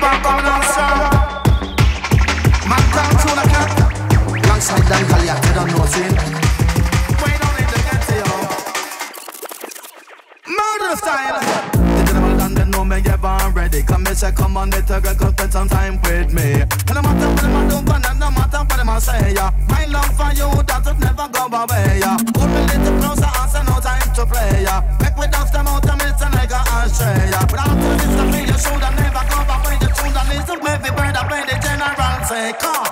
on coming on strong. Man down to the cat. Alongside Dan Goliath, you don't know sin. We don't need to get to you. Murder style. The gentleman done they know me ever ready. Come and say come on, little girl, come spend some time with me. And no matter what them a do, but no matter what them a say, yeah. My love for you, that will never go away, yeah. Hold me little closer, and say no time to play, yeah. Make me dust them out, and it's a nigga astray, yeah. But after this, the feel you should have never go back when you should have listened. Maybe bird up when the general say, come.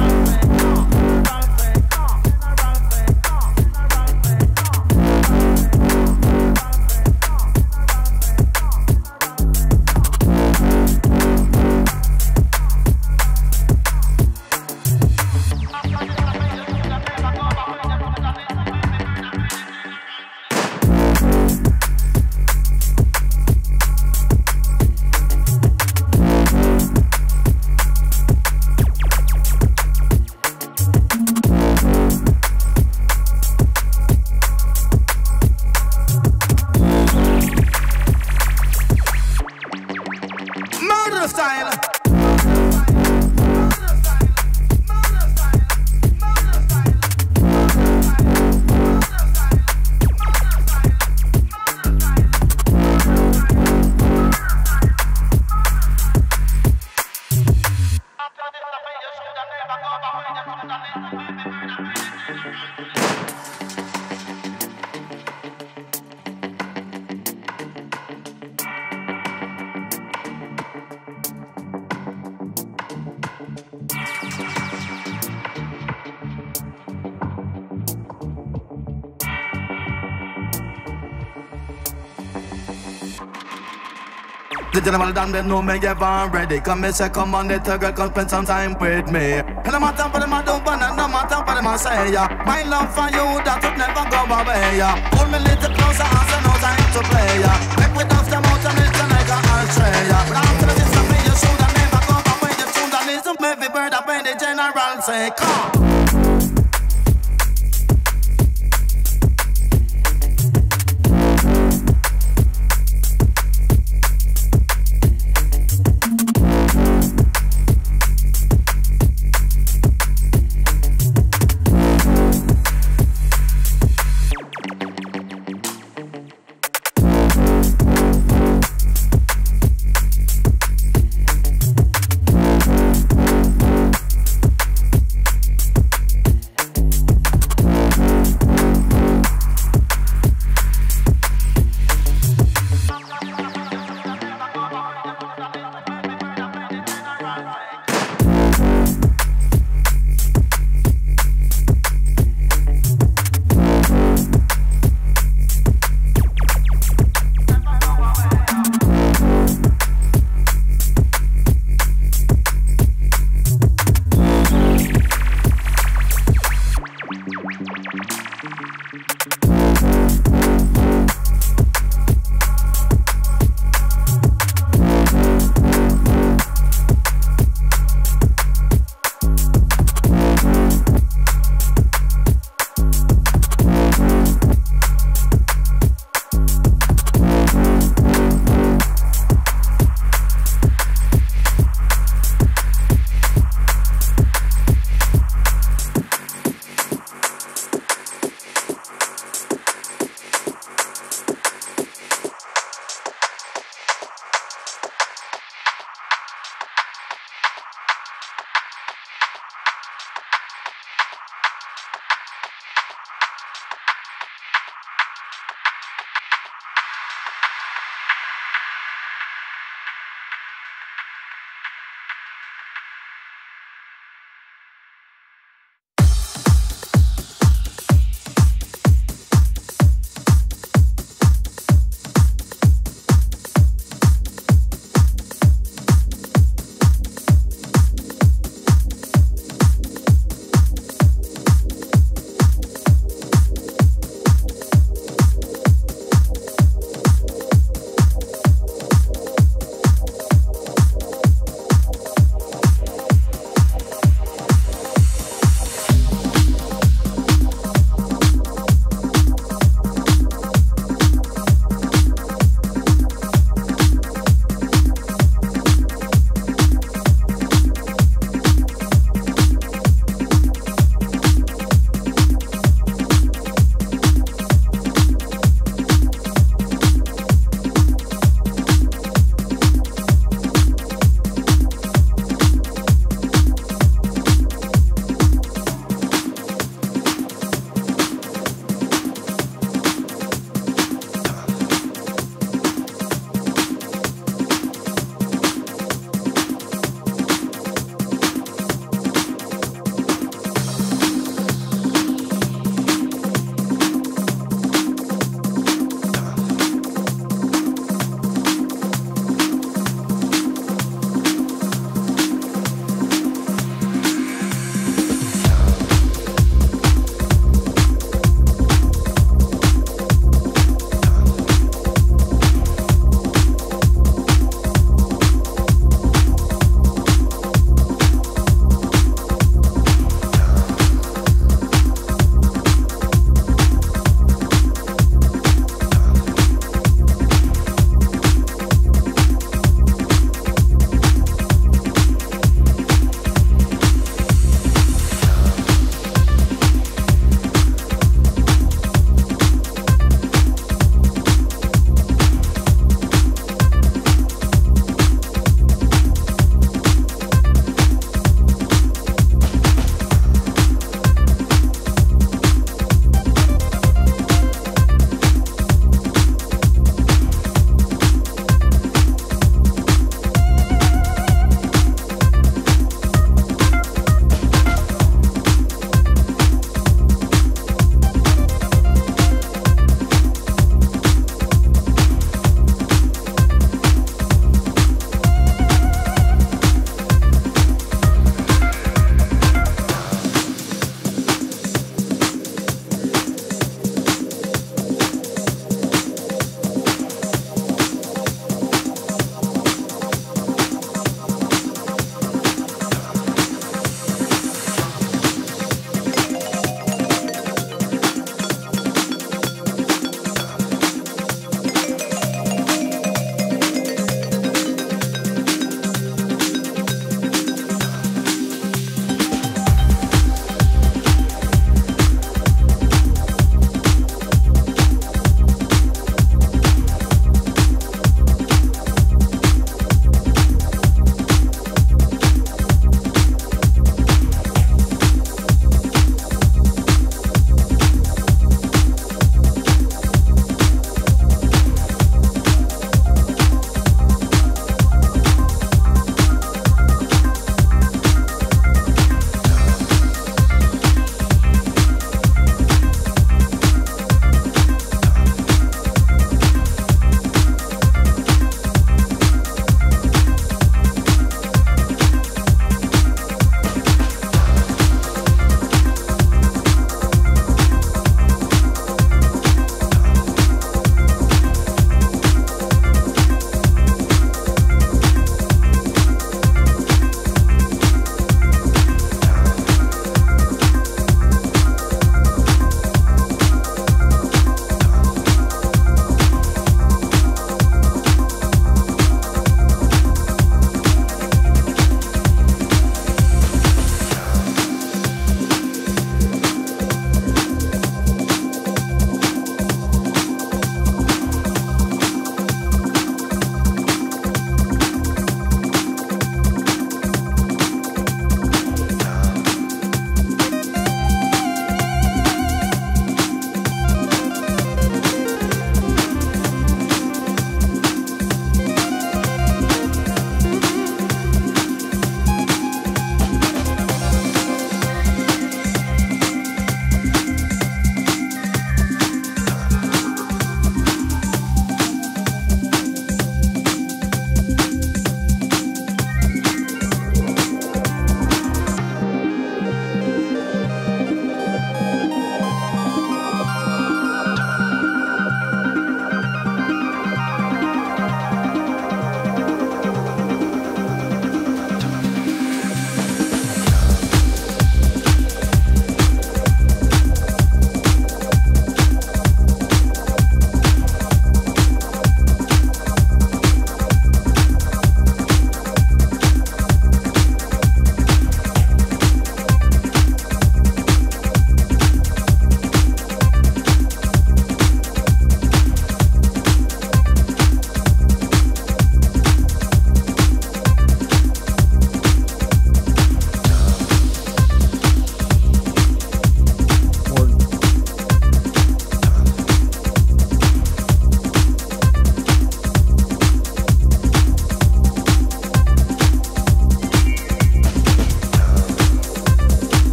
The gentleman down there know me ever ready. Come and say come on, little girl, come spend some time with me. And no matter what them a do, but no matter what them a say, yeah. My love for you, that will never go away, yeah. Hold me little closer, and say no time to play, yeah. Make me dust them out, and it's a nigga astray, yeah. But after this, I feel you should have never go away. You should have listened, maybe bird up when the general say, come.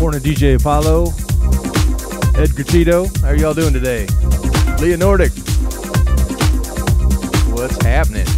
Morning, DJ Apollo. Ed Gratito. How are y'all doing today? Leah Nordic. What's happening?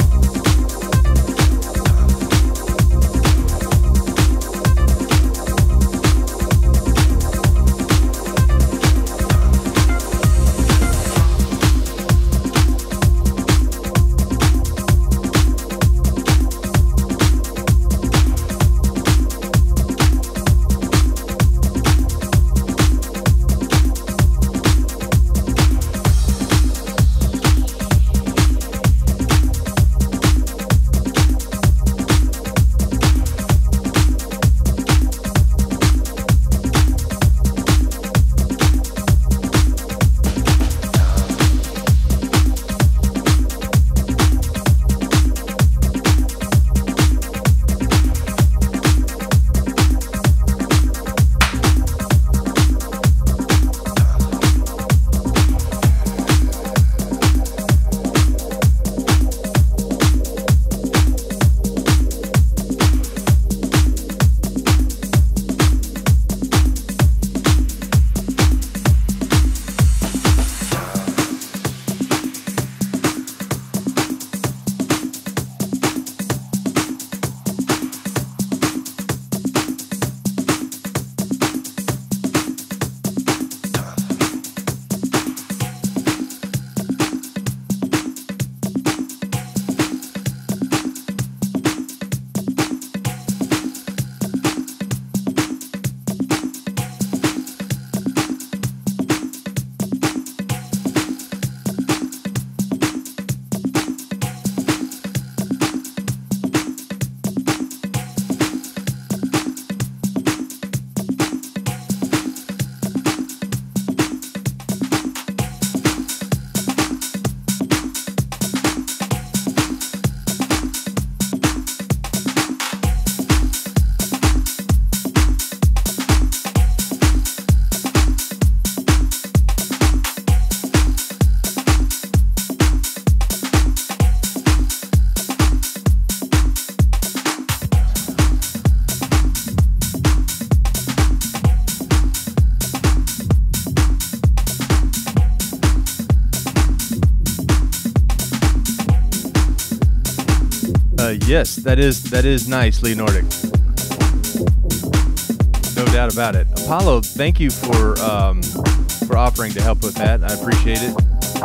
Yes, that is nice, Lee Nordic. No doubt about it. Apollo, thank you for offering to help with that. I appreciate it.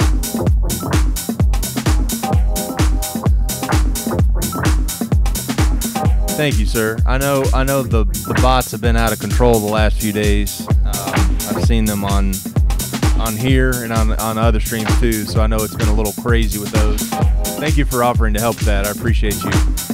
Thank you, sir. I know the bots have been out of control the last few days. I've seen them on here and on other streams too, so I know it's been a little crazy with those. Thank you for offering to help with that. I appreciate you.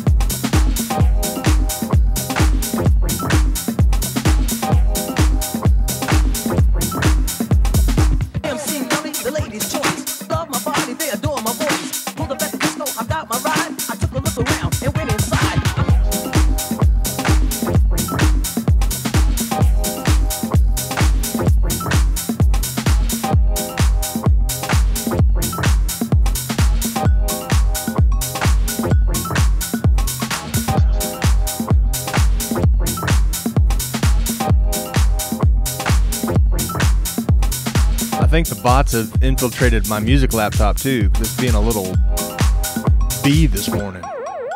I think the bots have infiltrated my music laptop too, because it's being a little bee this morning.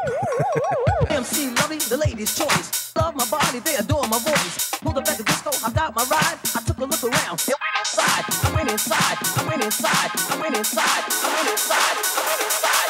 MC Lovey, the ladies' choice. Love my body, they adore my voice. Pulled up at the disco, I got my ride. I took a look around, it went inside. I went inside, I went inside, I went inside, I went inside, I went inside.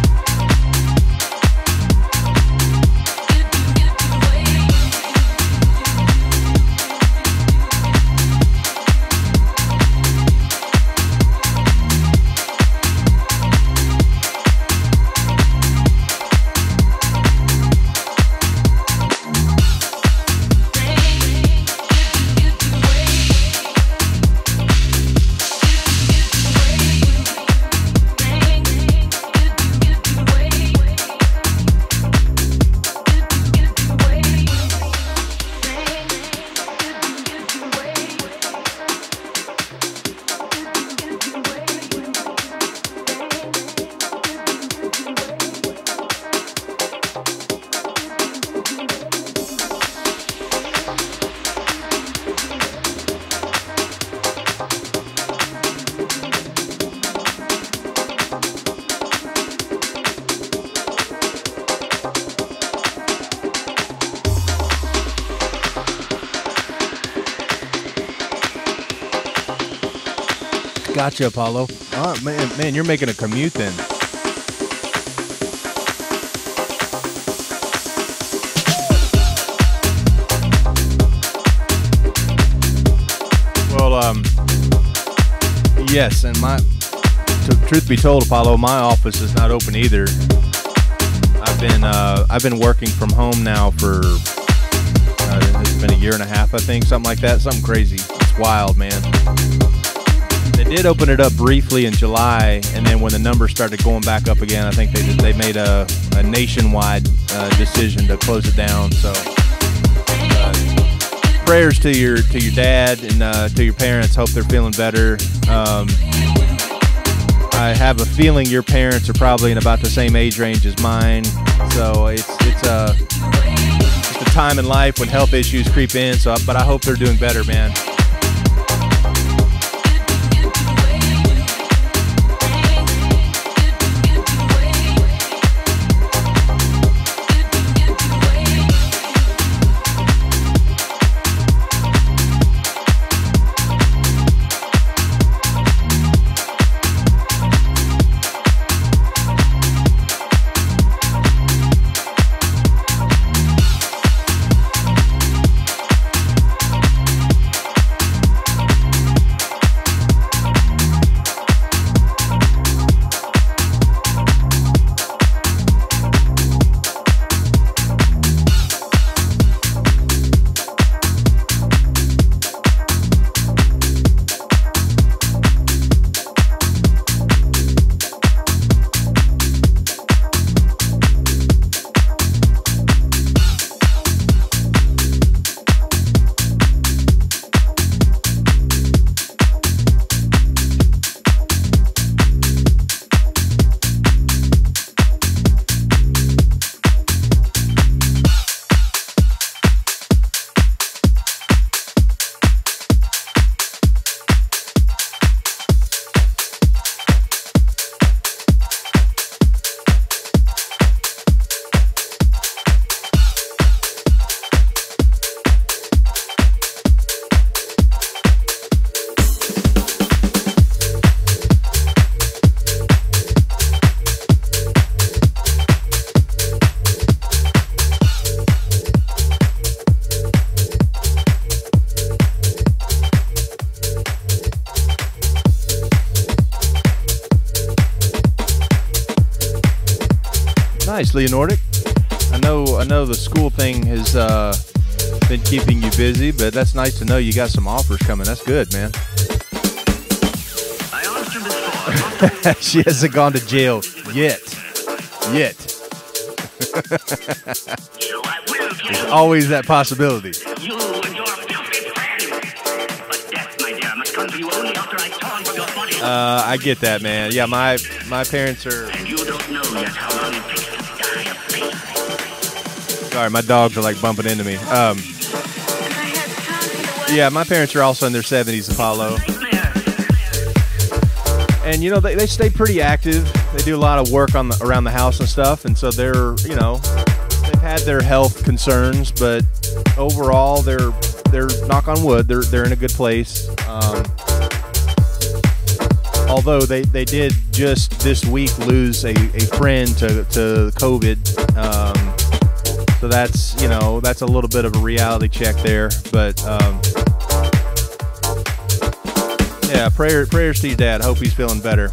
Gotcha, Apollo. Oh, man, you're making a commute then. Well, yes, and truth be told, Apollo, my office is not open either. I've been working from home now for it's been a year and a half, I think, something like that, something crazy. It's wild, man. They did open it up briefly in July, and then when the numbers started going back up again, I think they made a nationwide decision to close it down. So prayers to your dad and to your parents. Hope they're feeling better. I have a feeling your parents are probably in about the same age range as mine, so it's just a time in life when health issues creep in. So, but I hope they're doing better, man. Nice, Leonordic. I know the school thing has been keeping you busy, but that's nice to know you got some offers coming. That's good, man. I asked you before. She hasn't gone to jail yet. So I will kill There's always that possibility. you and your filthy friend. But death, my dear, must come to you only after I torn from your body. I get that, man. Yeah, my parents are... And you don't know yet how long it takes to die of pain. Sorry, my dogs are like bumping into me. Yeah, my parents are also in their 70s, Apollo. And, you know, they stay pretty active. They do a lot of work around the house and stuff. And so they're, you know, they've had their health concerns, but overall, they're knock on wood, they're in a good place. Although they did just this week lose a friend to COVID. So that's, you know, that's a little bit of a reality check there. But yeah, prayers to your dad. Hope he's feeling better.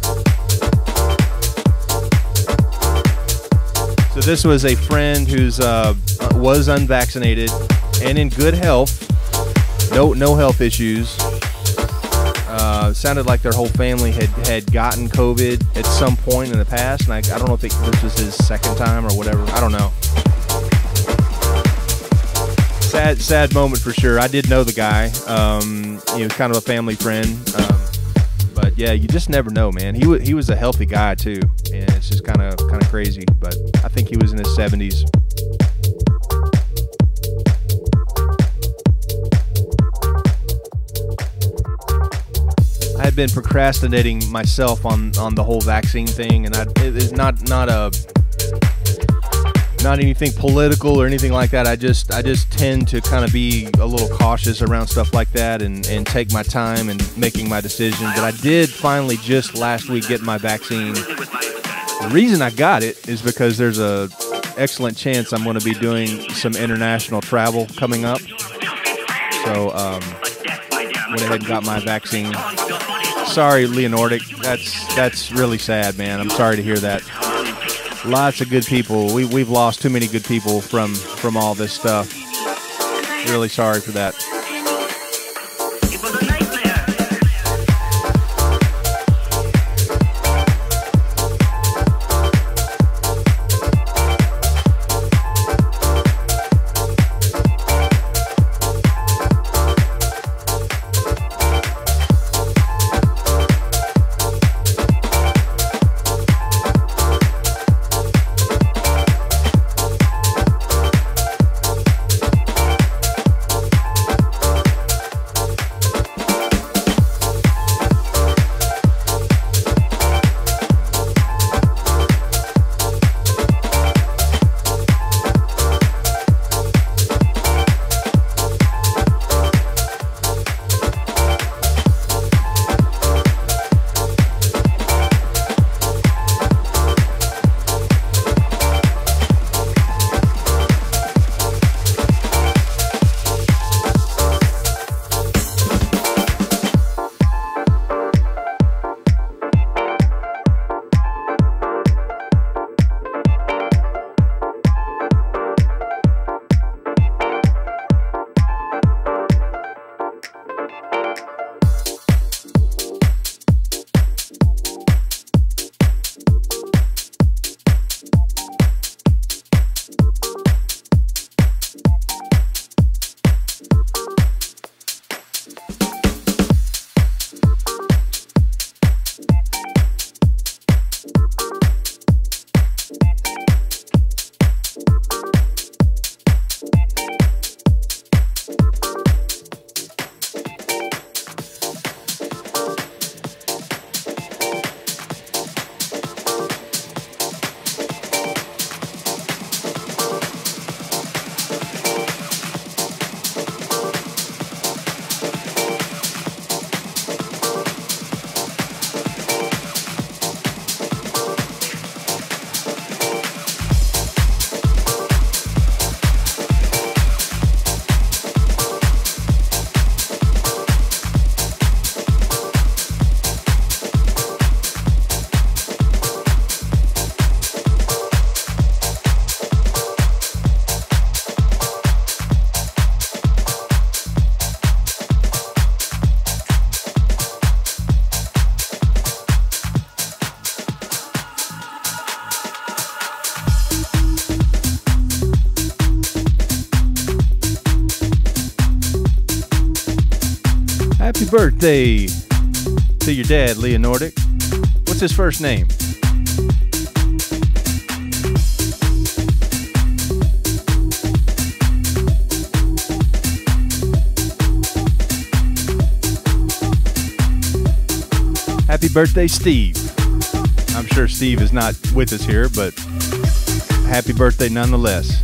So this was a friend who's was unvaccinated and in good health. No health issues. Sounded like their whole family had gotten COVID at some point in the past, and I don't know if this was his second time or whatever. I don't know. Sad moment for sure. I did know the guy. He was kind of a family friend. But yeah, you just never know, man. He was a healthy guy too, and it's just kind of crazy. But I think he was in his 70s. I had been procrastinating myself on the whole vaccine thing, and it's not not anything political or anything like that. I just tend to kind of be a little cautious around stuff like that and take my time and making my decision. But I did finally just last week get my vaccine. The reason I got it is because there's a excellent chance I'm going to be doing some international travel coming up. So went ahead and got my vaccine. Sorry, Leonordic. That's really sad, man. I'm sorry to hear that. Lots of good people. We've lost too many good people from all this stuff. Really sorry for that. Happy birthday to your dad, Leonordic. What's his first name? Happy birthday, Steve. I'm sure Steve is not with us here, but happy birthday nonetheless.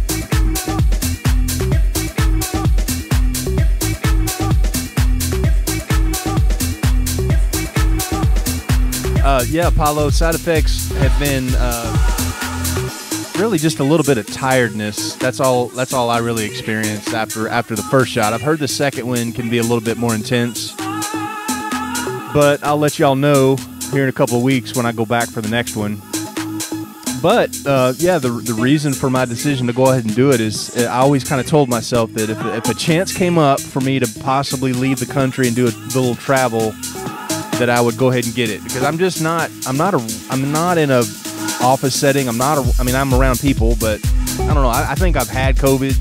Yeah, Paulo, side effects have been really just a little bit of tiredness. That's all I really experienced after the first shot. I've heard the second one can be a little bit more intense, but I'll let y'all know here in a couple of weeks when I go back for the next one. But yeah, the reason for my decision to go ahead and do it is I always kind of told myself that if a chance came up for me to possibly leave the country and do a little travel, that I would go ahead and get it, because I'm not in a office setting. I'm around people, but I don't know. I think I've had COVID.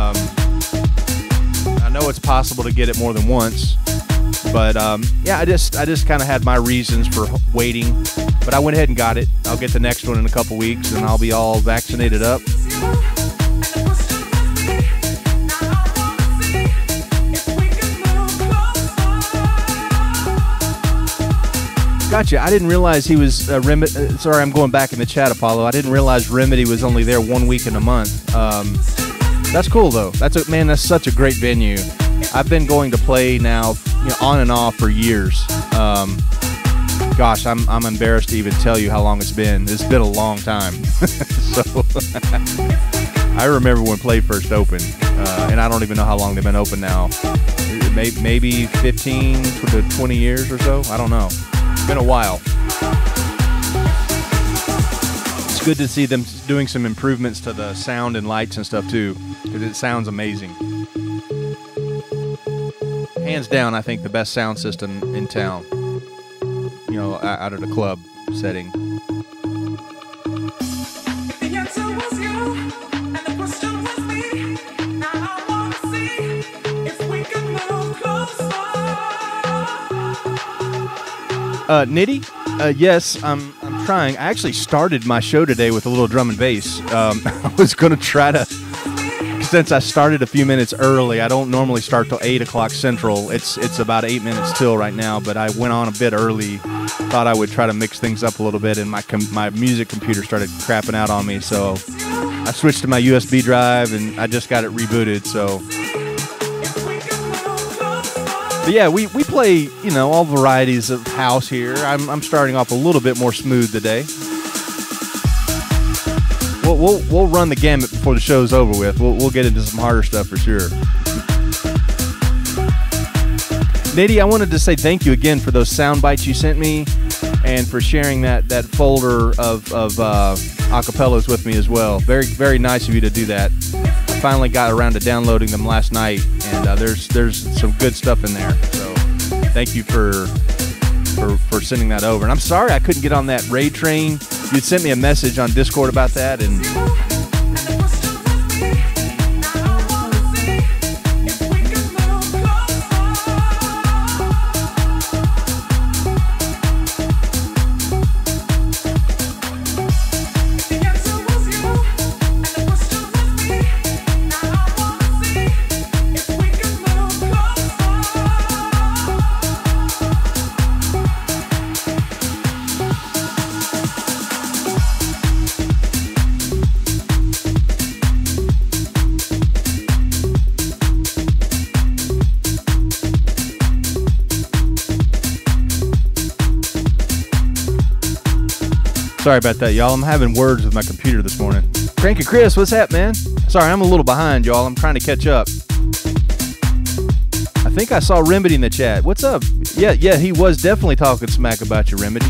I know it's possible to get it more than once, but yeah, I just kind of had my reasons for waiting, but I went ahead and got it. I'll get the next one in a couple weeks, and I'll be all vaccinated up. Gotcha. I didn't realize he was sorry, I'm going back in the chat, Apollo. I didn't realize Remedy was only there 1 week in a month. That's cool though. That's such a great venue. I've been going to play now, on and off for years. Gosh, I'm embarrassed to even tell you how long it's been. It's been a long time. So I remember when Play first opened, and I don't even know how long they've been open now. Maybe 15 to 20 years or so. I don't know. It's been a while. It's good to see them doing some improvements to the sound and lights and stuff too, because it sounds amazing. Hands down, I think the best sound system in town. Out of the club setting. Nitty? Yes, I'm trying. I actually started my show today with a little drum and bass. I was going to try to, since I started a few minutes early, I don't normally start till 8 o'clock Central. It's about 8 minutes till right now, but I went on a bit early. Thought I would try to mix things up a little bit, and my music computer started crapping out on me, so I switched to my USB drive, and I just got it rebooted, so. But yeah, we play, all varieties of house here. I'm starting off a little bit more smooth today. We'll run the gamut before the show's over with. We'll get into some harder stuff for sure. Nitty, I wanted to say thank you again for those sound bites you sent me, and for sharing that folder of acapellas with me as well. Very, very nice of you to do that. I finally got around to downloading them last night, and there's some good stuff in there. So thank you for sending that over. And I'm sorry I couldn't get on that raid train. You sent me a message on Discord about that, and sorry about that, y'all. I'm having words with my computer this morning. Cranky Chris, what's up, man? Sorry, I'm a little behind, y'all. I'm trying to catch up. I think I saw Remedy in the chat. What's up? Yeah, he was definitely talking smack about you, Remedy.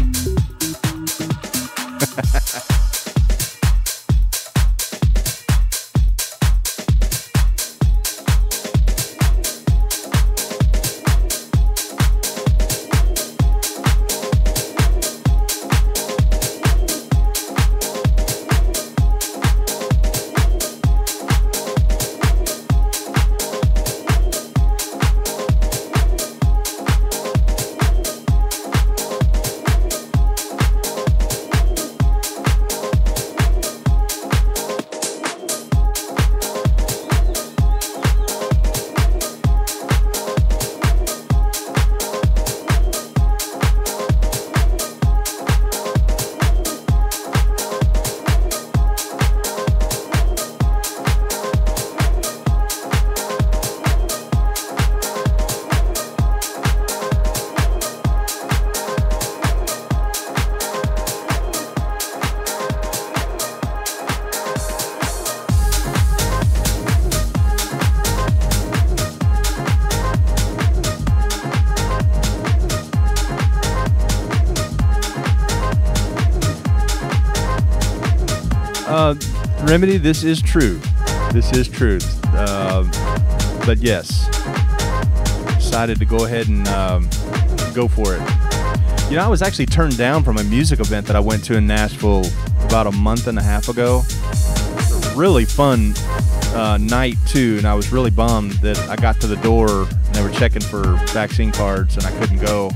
Remedy, this is true. This is true. But yes, decided to go ahead and go for it. I was actually turned down from a music event that I went to in Nashville about a month and a half ago. A really fun night too, and I was really bummed that I got to the door and they were checking for vaccine cards and I couldn't go.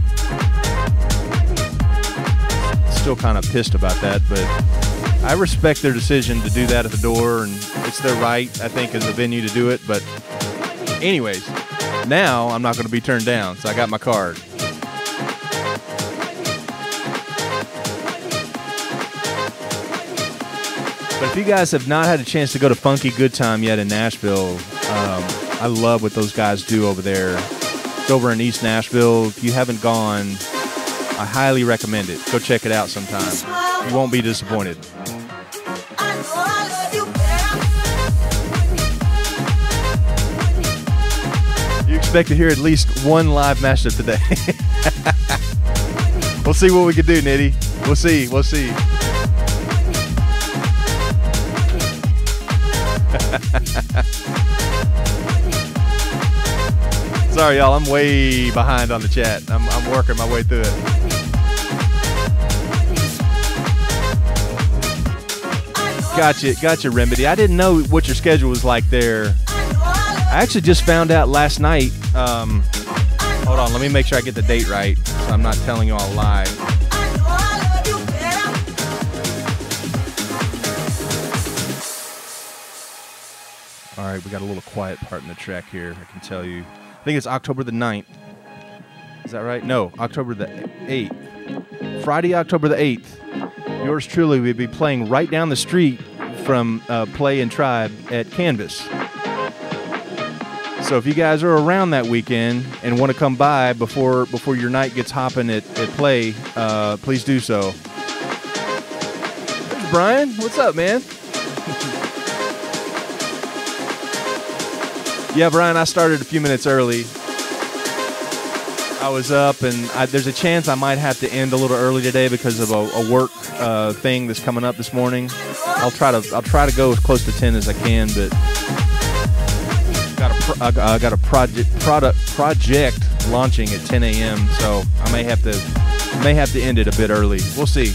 Still kind of pissed about that, but I respect their decision to do that at the door, and it's their right, I think, as a venue to do it. But anyways, now I'm not going to be turned down, so I got my card. If you guys have not had a chance to go to Funky Good Time yet in Nashville, I love what those guys do over there. It's over in East Nashville. If you haven't gone, I highly recommend it. Go check it out sometime. You won't be disappointed. You expect to hear at least one live mashup today. We'll see what we can do, Nitty. We'll see. We'll see. Sorry, y'all. I'm way behind on the chat. I'm working my way through it. Gotcha, Remedy. I didn't know what your schedule was like there. I actually just found out last night. Hold on, let me make sure I get the date right, so I'm not telling you all a lie. All right, we got a little quiet part in the track here, I can tell you. I think it's October the 9th. Is that right? No, October the 8th. Friday, October the 8th. Yours truly will be playing right down the street from Play and Tribe at Canvas. So if you guys are around that weekend and want to come by before your night gets hopping at Play, please do so. There's Brian. What's up, man? Yeah, Brian, I started a few minutes early. I was up, and there's a chance I might have to end a little early today because of a work thing that's coming up this morning. I'll try to go as close to 10 as I can, but I got a project launching at 10 a.m. So I may have to end it a bit early. We'll see.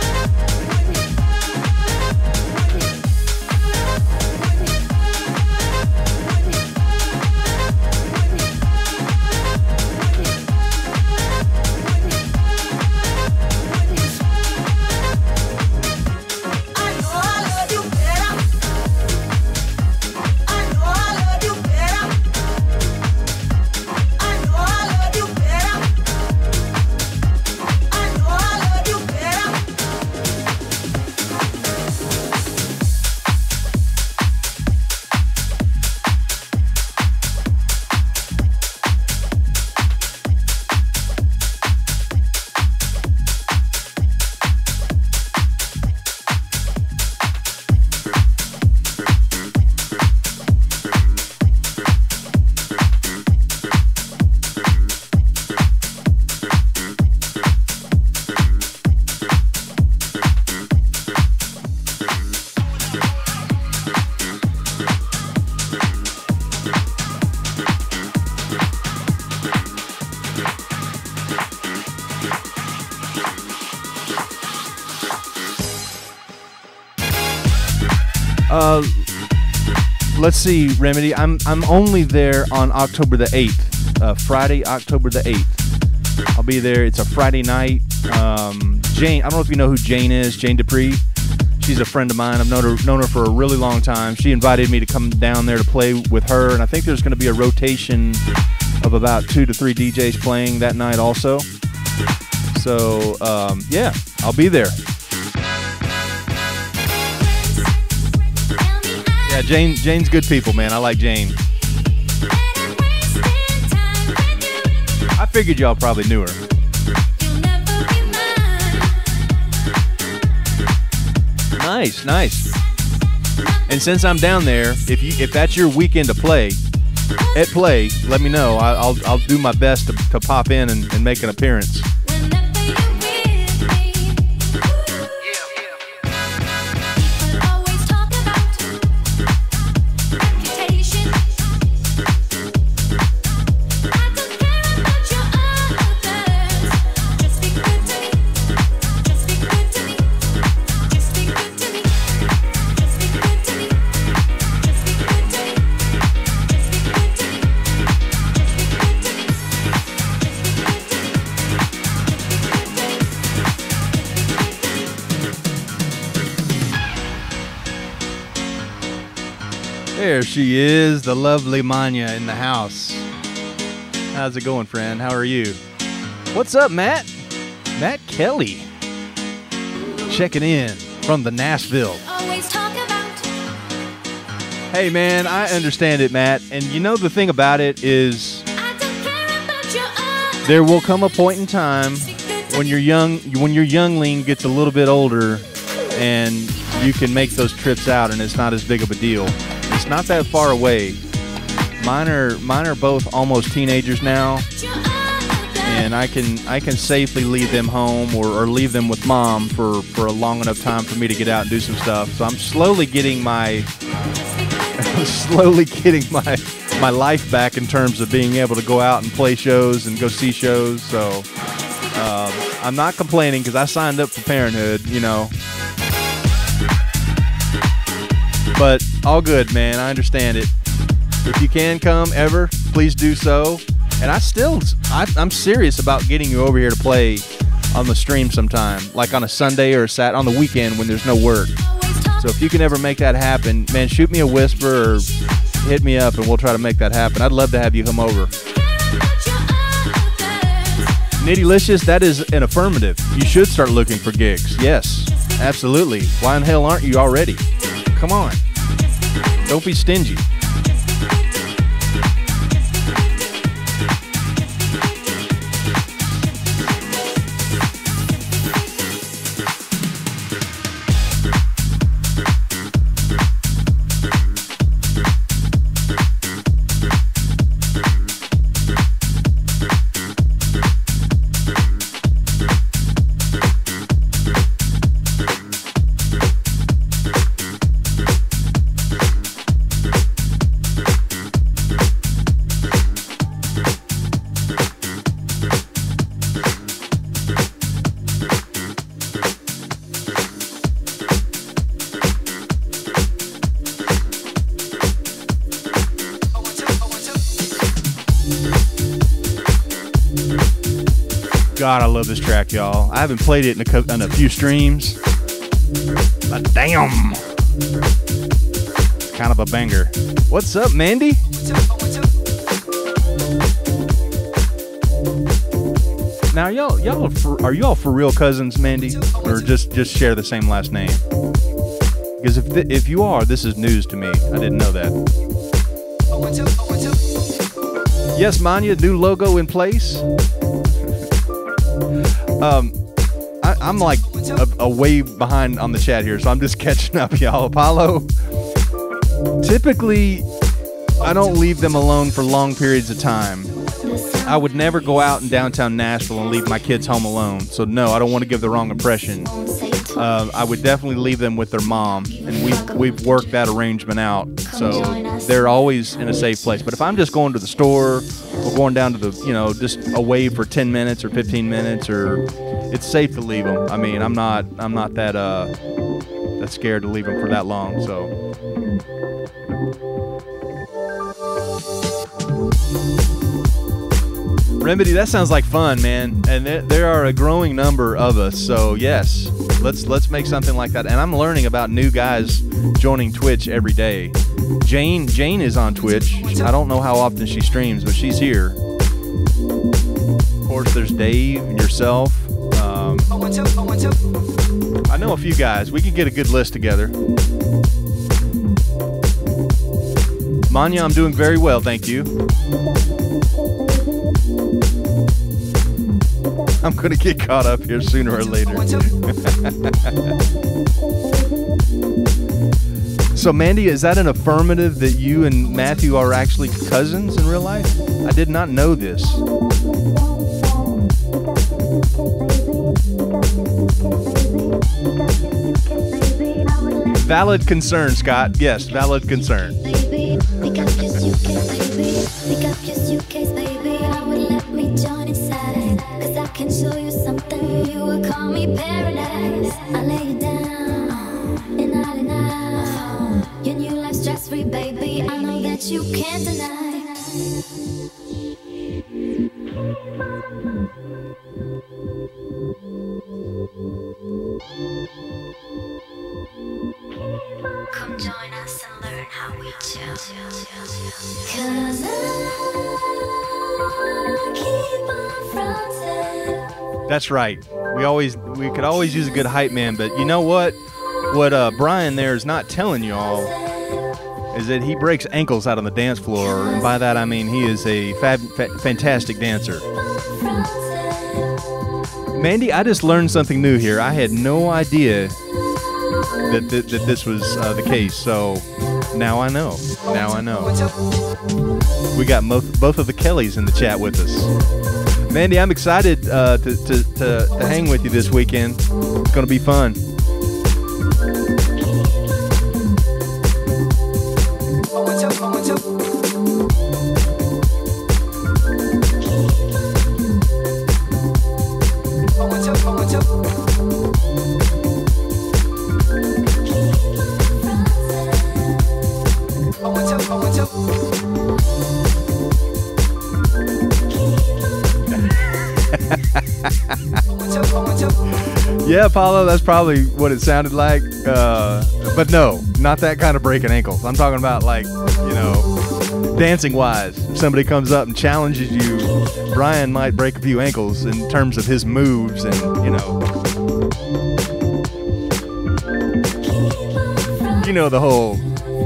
Let's see, Remedy. I'm only there on October the 8th, Friday, October the 8th. I'll be there. It's a Friday night. Jane, I don't know if you know who Jane is, Jane Dupree. She's a friend of mine. I've known her for a really long time. She invited me to come down there to play with her, and I think there's going to be a rotation of about 2 to 3 DJs playing that night also. So, yeah, I'll be there. Yeah, Jane's good people, man. I like Jane. I figured y'all probably knew her. Nice. And since I'm down there, if that's your weekend to play, at Play, let me know. I'll do my best to pop in and make an appearance. There she is, the lovely Manya in the house. How's it going, friend? How are you? What's up, Matt? Matt Kelly. Checking in from the Nashville. Always talk about Hey, man, I understand it, Matt. And you know the thing about it is there will come a point in time when your youngling gets a little bit older and you can make those trips out and it's not as big of a deal. It's not that far away. Mine are both almost teenagers now, and I can safely leave them home or leave them with mom for a long enough time for me to get out and do some stuff. So I'm slowly getting my life back in terms of being able to go out and play shows and go see shows. So I'm not complaining because I signed up for Parenthood, you know. But all good, man. I understand it. If you can come ever, please do so. And I'm serious about getting you over here to play on the stream sometime, like on a Sunday or on the weekend when there's no work. So if you can ever make that happen, man, shoot me a whisper or hit me up and we'll try to make that happen. I'd love to have you come over. Nittylicious, that is an affirmative. You should start looking for gigs. Yes, absolutely. Why in the hell aren't you already? Come on. Don't be stingy. God, I love this track, y'all. I haven't played it in a few streams, but damn, kind of a banger. What's up, Mandy? Now, are you all for real cousins, Mandy, or just share the same last name? Because if you are, this is news to me. I didn't know that. Yes, Manya, new logo in place. I'm like a way behind on the chat here, so I'm just catching up, y'all. Apollo, typically, I don't leave them alone for long periods of time. I would never go out in downtown Nashville and leave my kids home alone. So no, I don't want to give the wrong impression. I would definitely leave them with their mom, and we've worked that arrangement out. So they're always in a safe place. But if I'm just going to the store or going down to the, just away for 10 minutes or 15 minutes, or it's safe to leave them. I mean, I'm not that scared to leave them for that long. So. Remedy, that sounds like fun, man. And there are a growing number of us. So yes, let's make something like that. And I'm learning about new guys joining Twitch every day. Jane is on Twitch. I don't know how often she streams, but she's here. Of course, there's Dave and yourself. I know a few guys. We can get a good list together. Manya, I'm doing very well, thank you. I'm going to get caught up here sooner or later. So, Mandy, is that an affirmative that you and Matthew are actually cousins in real life? I did not know this. Valid concern, Scott. Yes, valid concern. Can show you something, you will call me paradise. I lay you down, and out. Your new life stress-free, baby. I know that you can't deny. Come join us and learn how we chill. 'Cause I keep on fronting. That's right. We could always use a good hype man, but you know what? What Brian there is not telling you all is that he breaks ankles out on the dance floor, and by that I mean he is a fantastic dancer. Mandy, I just learned something new here. I had no idea that this was the case, so now I know. Now I know. We got both of the Kellys in the chat with us. Mandy, I'm excited to hang with you this weekend. It's going to be fun. Yeah, Apollo, that's probably what it sounded like. But no, not that kind of breaking ankles. I'm talking about, like, you know, dancing-wise. If somebody comes up and challenges you, Brian might break a few ankles in terms of his moves and, you know. You know the whole...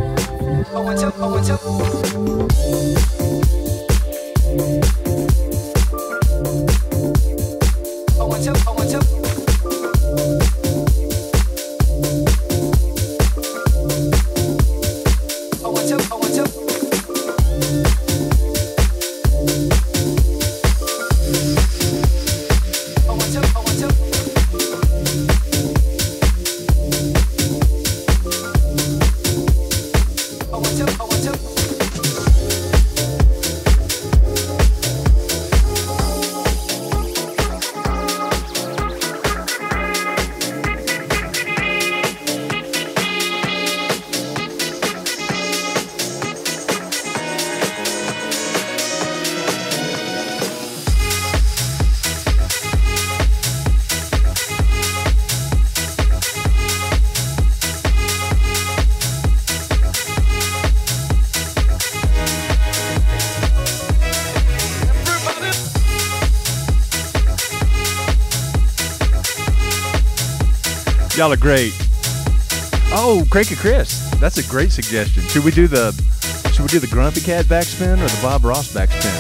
Y'all are great. Oh, Cranky Chris, that's a great suggestion. Should we do the Grumpy Cat backspin or the Bob Ross backspin?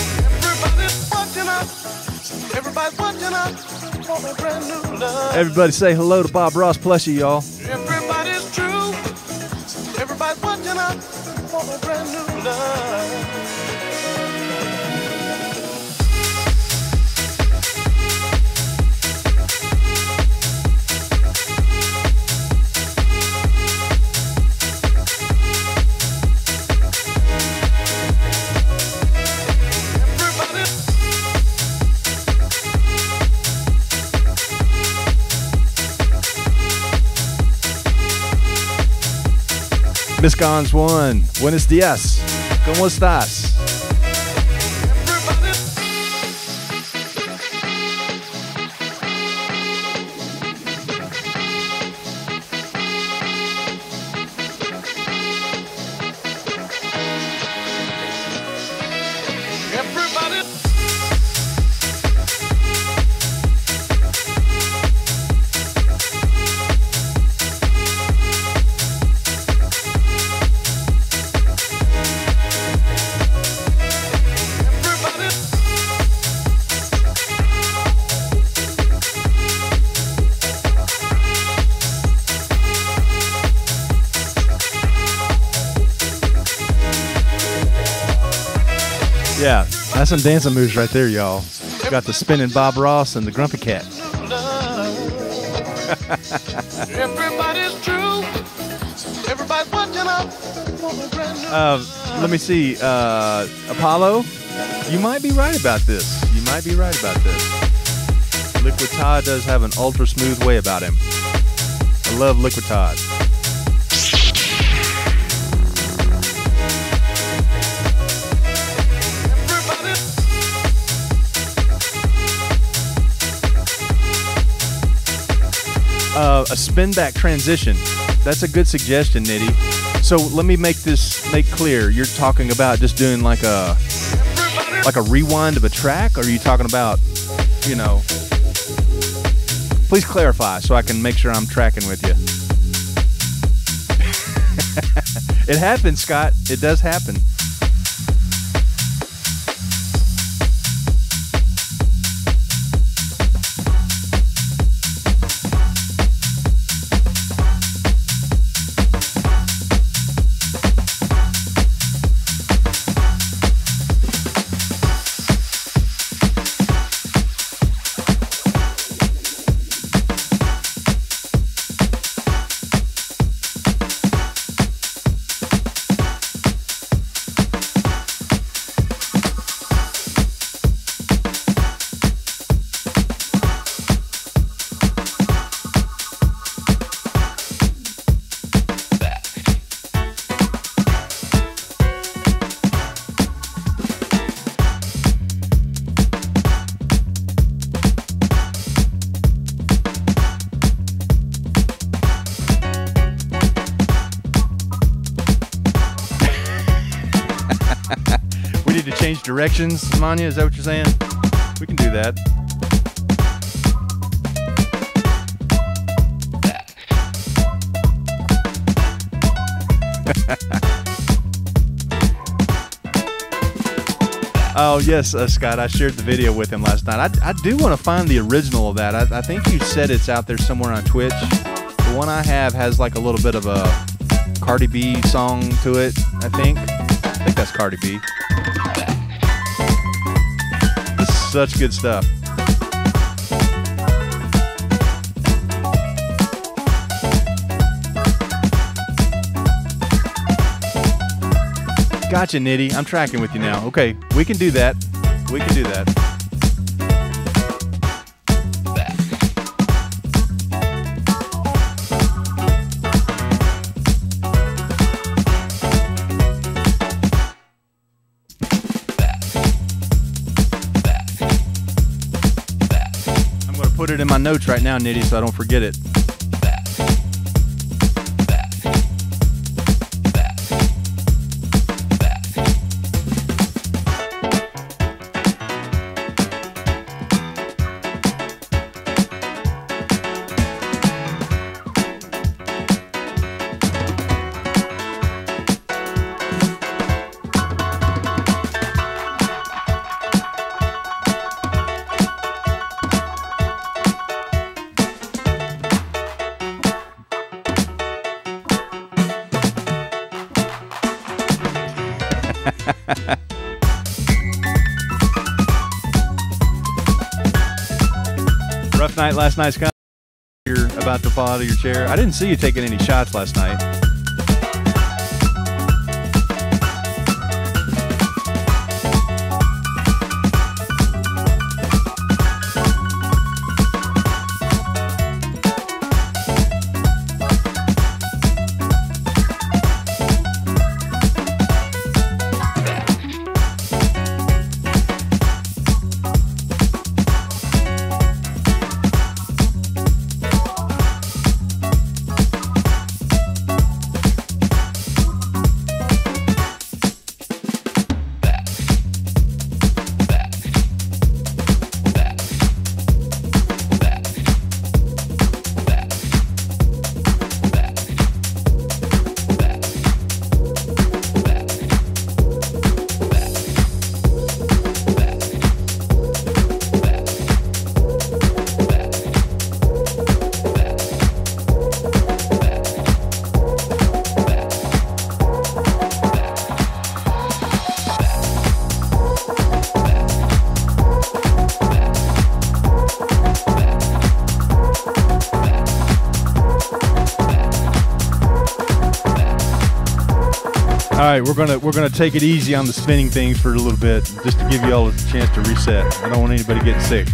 Everybody's watching us for a brand new love. Everybody say hello to Bob Ross plushie, y'all. Everybody's true. Everybody's watching us for a brand new love. Miss Gons 1, buenos días, ¿cómo estás? Yeah, that's some dancing moves right there, y'all. Got the spinning Bob Ross and the Grumpy Cat. Everybody's true. Everybody's watching up. Let me see. Apollo, you might be right about this. You might be right about this. Liquid Todd does have an ultra smooth way about him. I love Liquid Todd. A spin back transition. That's a good suggestion, Nitty. So let me make clear. You're talking about just doing like a rewind of a track, or are you talking about, you know? Please clarify so I can make sure I'm tracking with you. It happens, Scott. It does happen. Change directions, Manya? Is that what you're saying? We can do that. Oh, yes, Scott. I shared the video with him last night. I do want to find the original of that. I think you said it's out there somewhere on Twitch. The one I have has like a little bit of a Cardi B song to it, I think. I think that's Cardi B. Such good stuff. Gotcha, Nitty. I'm tracking with you now. Okay, we can do that. We can do that. Put it in my notes right now, Nitty, so I don't forget it. Rough night last night, Scott. You're about to fall out of your chair. I didn't see you taking any shots last night. All right, we're gonna take it easy on the spinning things for a little bit, just to give you all a chance to reset. I don't want anybody getting sick.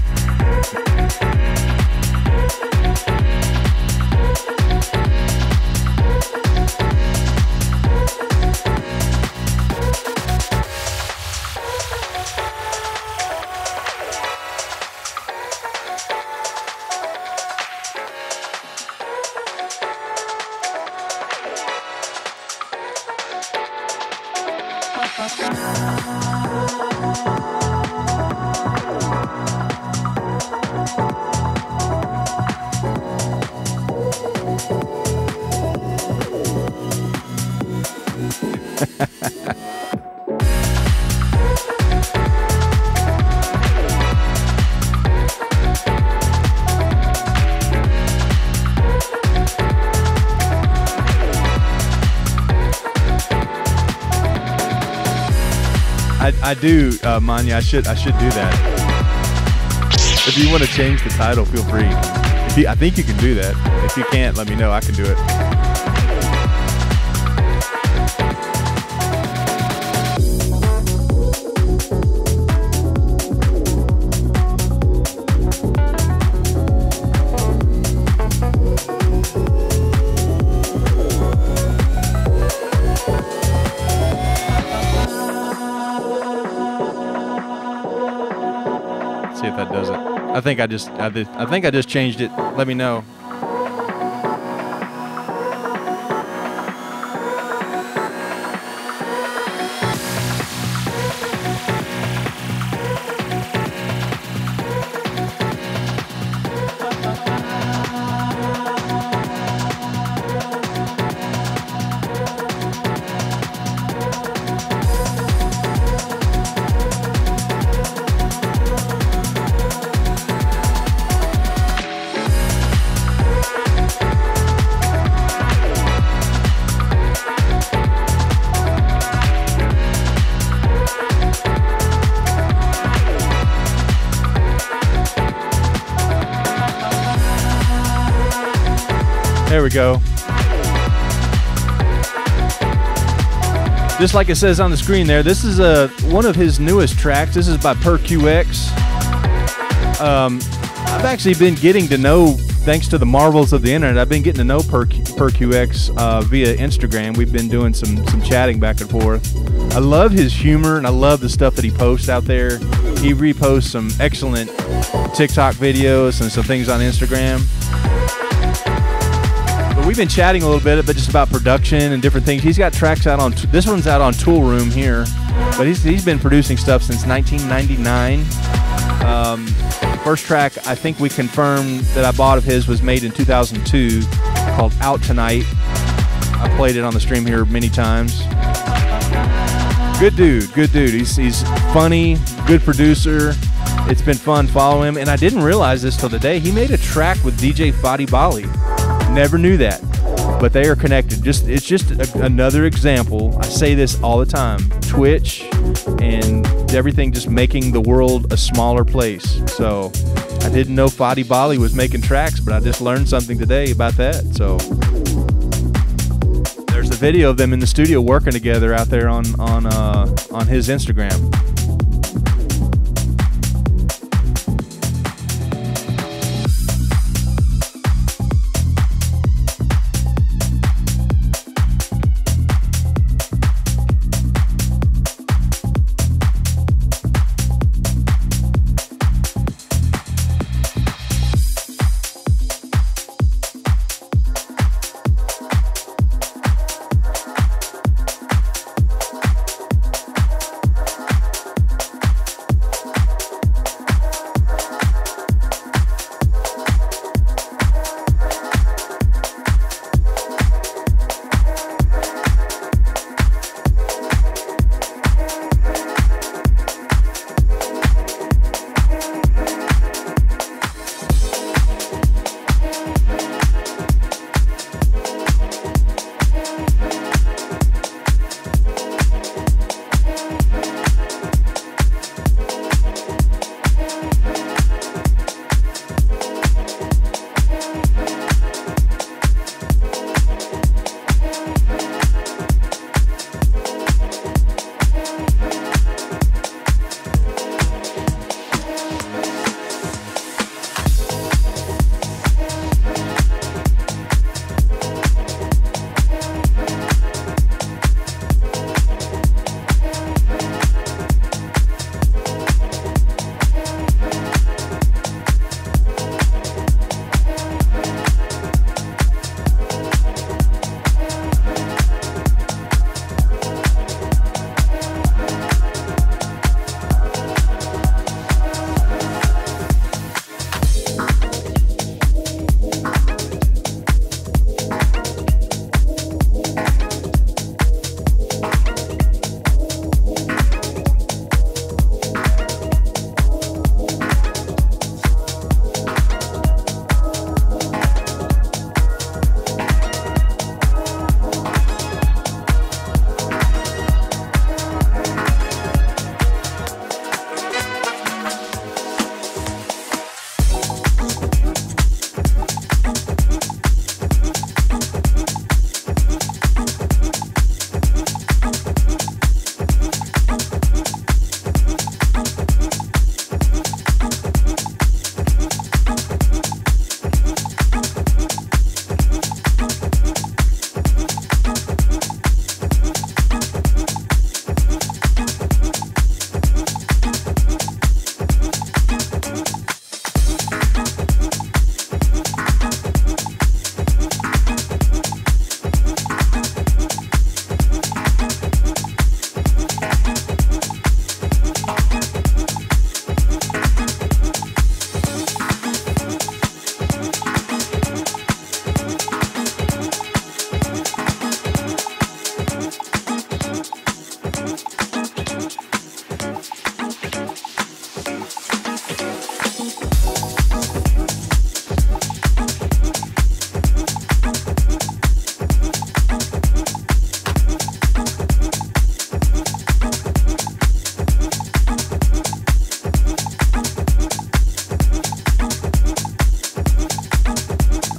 I do, Manya. I should do that. If you want to change the title, feel free. I think you can do that. If you can't, let me know. I can do it. See if that does it. I think I just changed it. Let me know. There we go. Just like it says on the screen there, this is one of his newest tracks. This is by PerQX. I've actually been getting to know, thanks to the marvels of the internet, I've been getting to know PerQX via Instagram. We've been doing some chatting back and forth. I love his humor, and I love the stuff that he posts out there. He reposts some excellent TikTok videos and some things on Instagram. We've been chatting a little bit, but just about production and different things. He's got tracks out on, this one's out on Tool Room here, but he's been producing stuff since 1999. First track I think we confirmed that I bought of his was made in 2002, called Out Tonight. I played it on the stream here many times. Good dude. He's funny, good producer. It's been fun following him, and I didn't realize this till today. He made a track with DJ Fadi Bali. Never knew that, but they are connected. It's just another example. I say this all the time. Twitch and everything just making the world a smaller place. So I didn't know Fadi Bali was making tracks, but I just learned something today about that. So there's a video of them in the studio working together out there on his Instagram.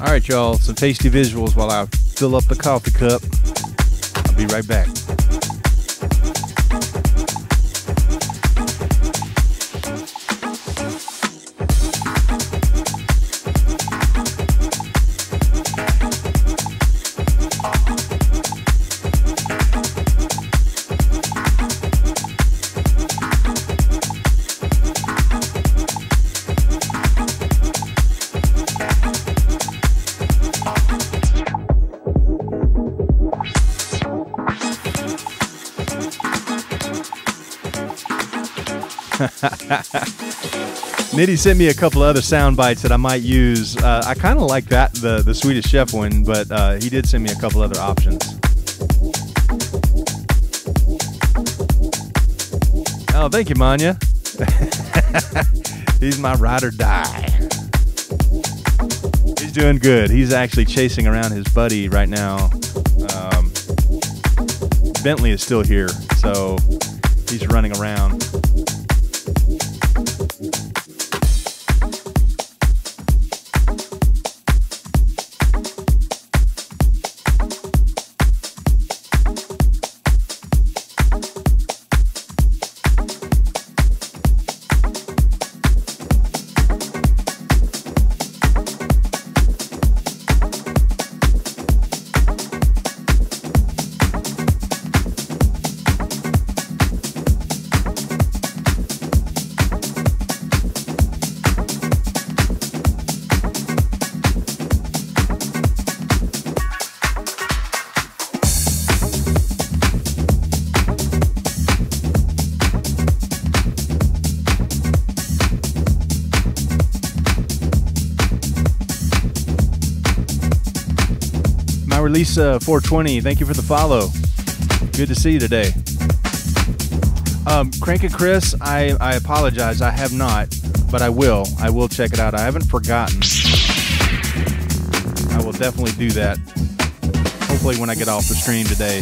All right, y'all, some tasty visuals while I fill up the coffee cup. I'll be right back. Nitty sent me a couple other sound bites that I might use. I kind of like that, the Swedish Chef one, but he did send me a couple other options. Oh, thank you, Manya. He's my ride or die. He's doing good. He's actually chasing around his buddy right now. Bentley is still here, so he's running around. Lisa 420, thank you for the follow. Good to see you today. Crank and Chris, I apologize. I have not, but I will. I will check it out. I haven't forgotten. I will definitely do that. Hopefully when I get off the stream today.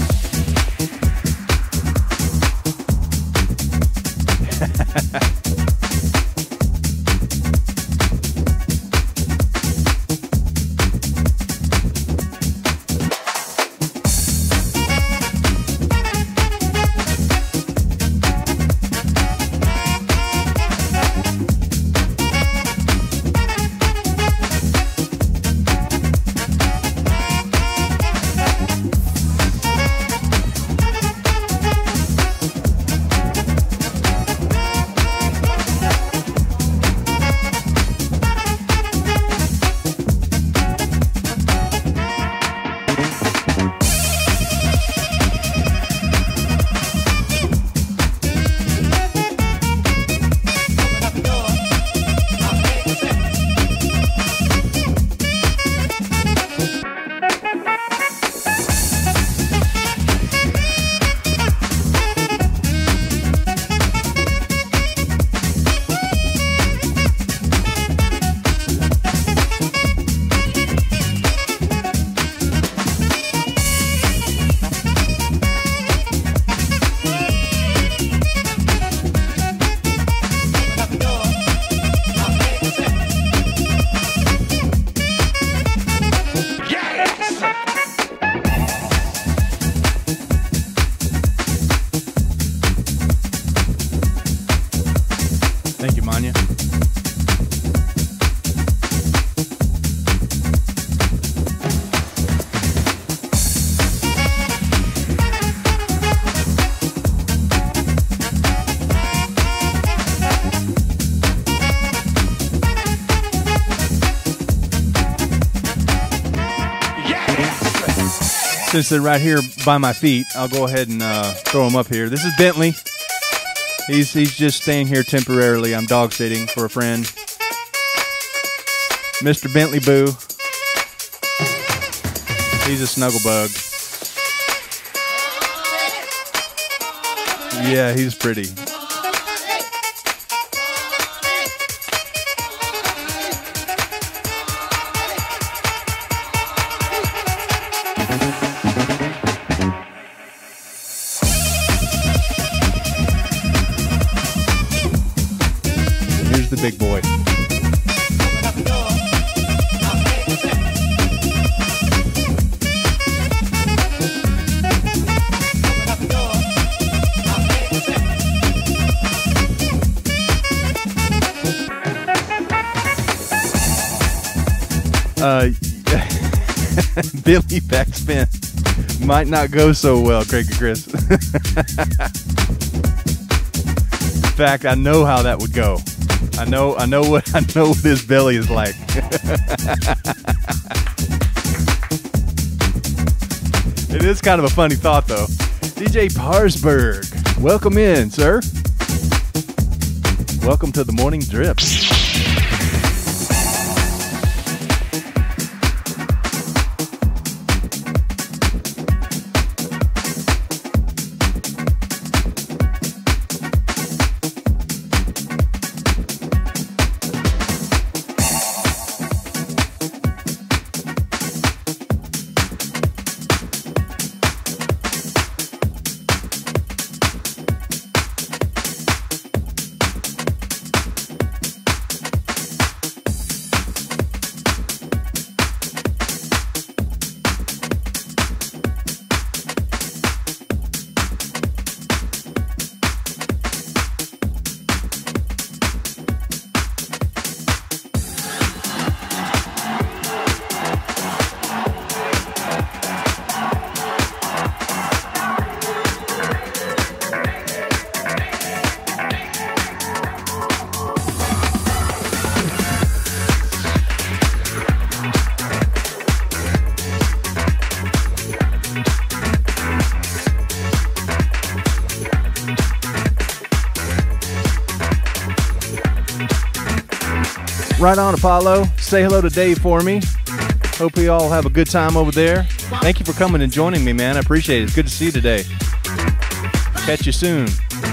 Since they're right here by my feet, I'll go ahead and throw them up here. This is Bentley. He's just staying here temporarily. I'm dog sitting for a friend. Mr. Bentley Boo. He's a snuggle bug. Yeah, he's pretty. Here's the big boy. Billy backspin might not go so well, Craig and Chris. In fact, I know how that would go. I know what his belly is like. It is kind of a funny thought, though. DJ Parsberg, welcome in, sir. Welcome to the Morning Drip. Right on, Apollo. Say hello to Dave for me. Hope we all have a good time over there. Thank you for coming and joining me, man. I appreciate it. It's good to see you today. Catch you soon.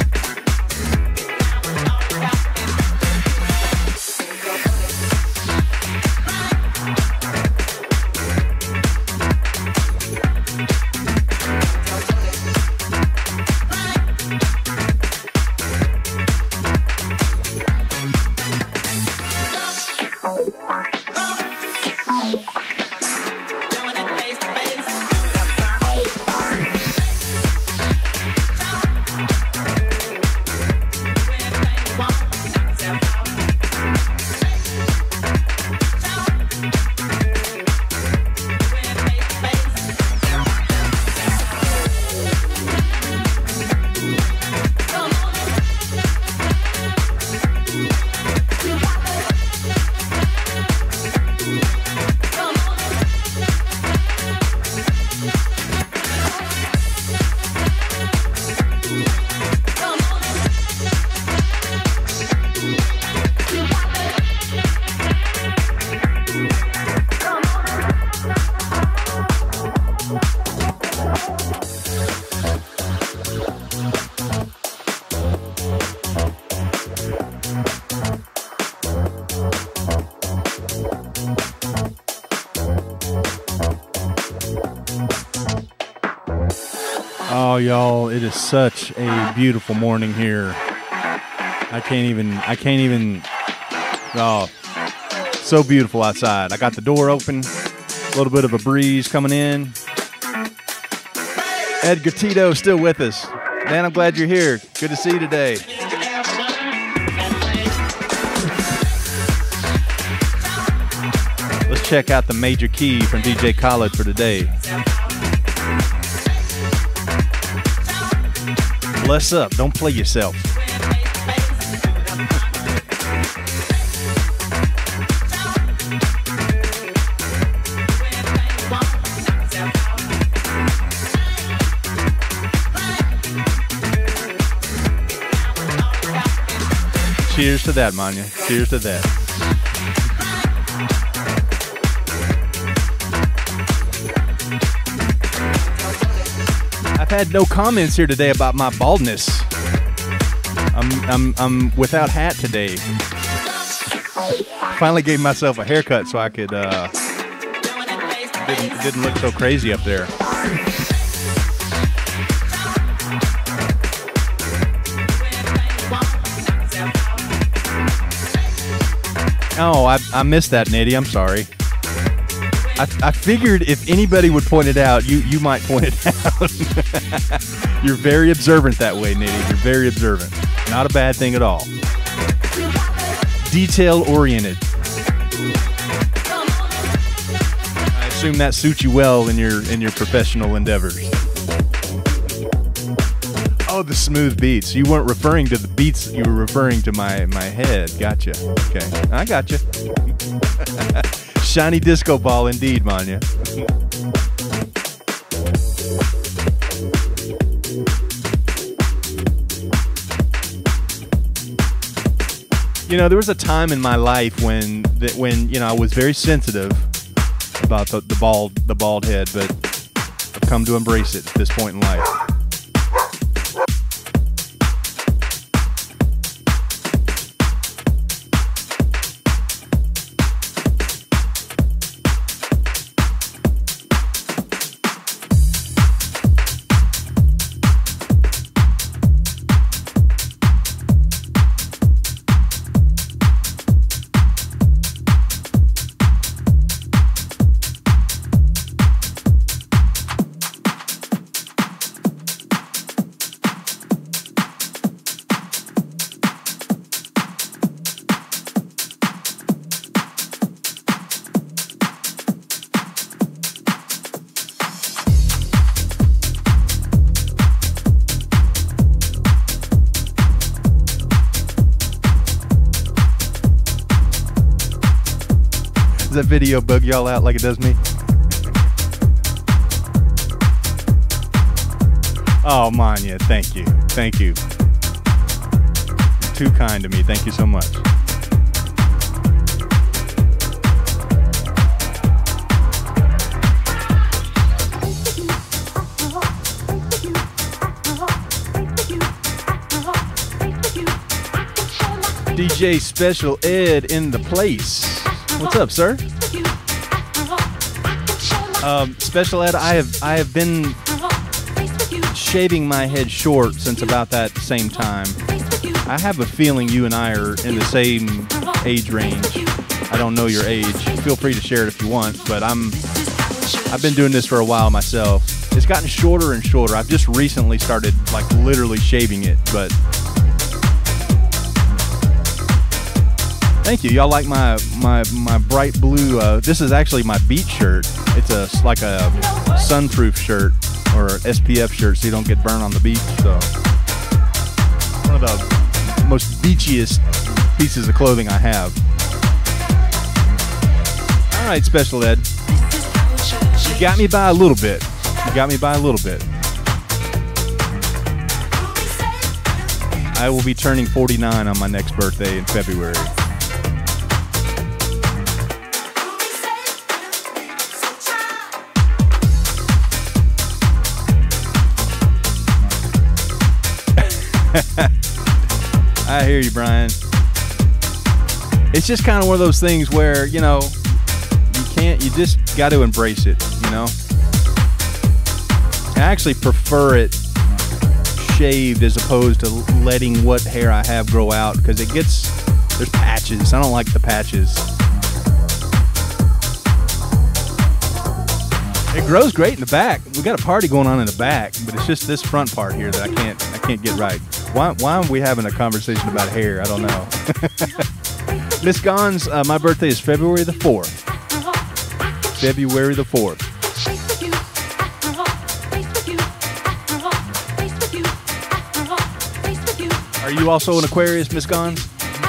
Oh, y'all, it is such a beautiful morning here. I can't even, oh, so beautiful outside. I got the door open, a little bit of a breeze coming in. Edgar Tito still with us. Man, I'm glad you're here. Good to see you today. Let's check out the major key from DJ Khaled for today. Bless up. Don't play yourself. Cheers to that, Manya. Cheers to that. I've had no comments here today about my baldness. I'm without hat today. Finally gave myself a haircut so I could didn't look so crazy up there. Oh, I missed that, Nitty. I'm sorry. I figured if anybody would point it out, you might point it out. You're very observant that way, Nitty. You're very observant. Not a bad thing at all. Detail-oriented. assume that suits you well in your professional endeavors. Oh, the smooth beats. You weren't referring to the beats. You were referring to my head. Gotcha. Okay, I gotcha. Shiny disco ball, indeed, Manya. You know, there was a time in my life when you know I was very sensitive about the bald head, but I've come to embrace it at this point in life. That video bug y'all out like it does me? Oh, Manya, thank you. Thank you. Too kind to me. Thank you so much. DJ Special Ed in the place. What's up, sir? Special Ed, I have been shaving my head short since about that same time. I have a feeling you and I are in the same age range. I don't know your age. Feel free to share it if you want, but I've been doing this for a while myself. It's gotten shorter and shorter. I've just recently started like literally shaving it, but thank you. Y'all like my bright blue, this is actually my beach shirt. It's like a sunproof shirt or SPF shirt so you don't get burned on the beach. So one of the most beachiest pieces of clothing I have. All right, Special Ed. You got me by a little bit. You got me by a little bit. I will be turning 49 on my next birthday in February. I hear you, Brian. It's just kind of one of those things where, you know, you just got to embrace it, you know? I actually prefer it shaved as opposed to letting what hair I have grow out because there's patches. I don't like the patches. It grows great in the back. We got a party going on in the back, but it's just this front part here that I can't get right. Why are we having a conversation about hair? I don't know. Miss Gons, my birthday is February the 4th. February the 4th. Are you also an Aquarius, Miss Gons?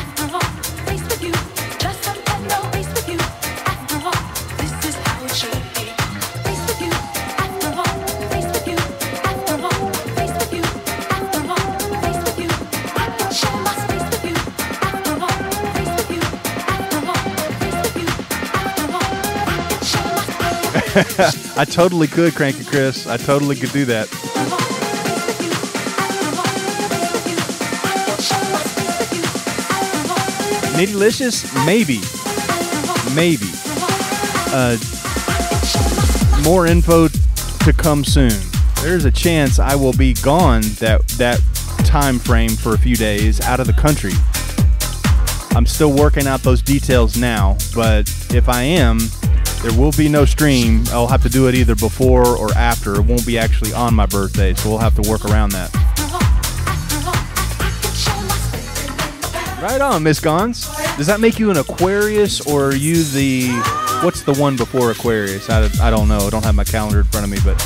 I totally could, Cranky Chris. I totally could do that. Nittylicious? Maybe. More info to come soon. There's a chance I will be gone that time frame for a few days out of the country. I'm still working out those details now, but if I am, there will be no stream. I'll have to do it either before or after. It won't be actually on my birthday, so we'll have to work around that. Right on, Miss Gons. Does that make you an Aquarius, or are you the... what's the one before Aquarius? I don't know. I don't have my calendar in front of me, but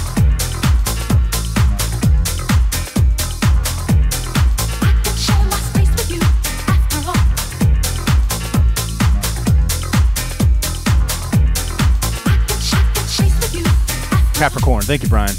Capricorn. Thank you, Brian.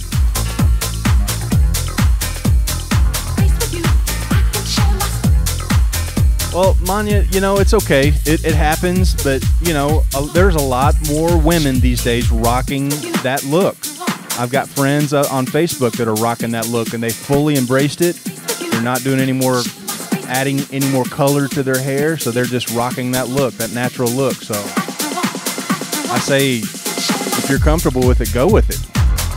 Well, Manya, you know, it's okay. It happens, but, you know, there's a lot more women these days rocking that look. I've got friends on Facebook that are rocking that look, and they fully embraced it. They're not doing adding any more color to their hair, so they're just rocking that look, that natural look. So I say, if you're comfortable with it, go with it.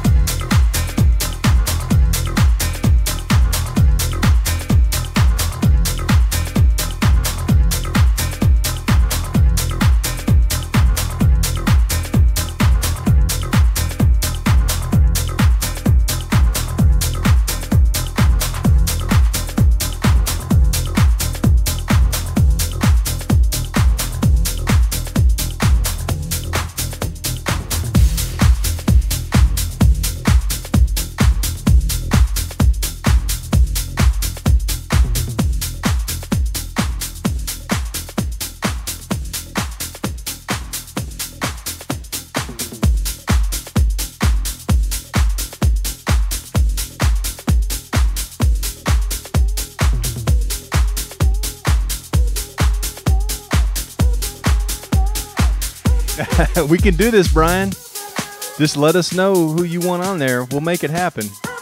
We can do this, Brian. Just let us know who you want on there. We'll make it happen.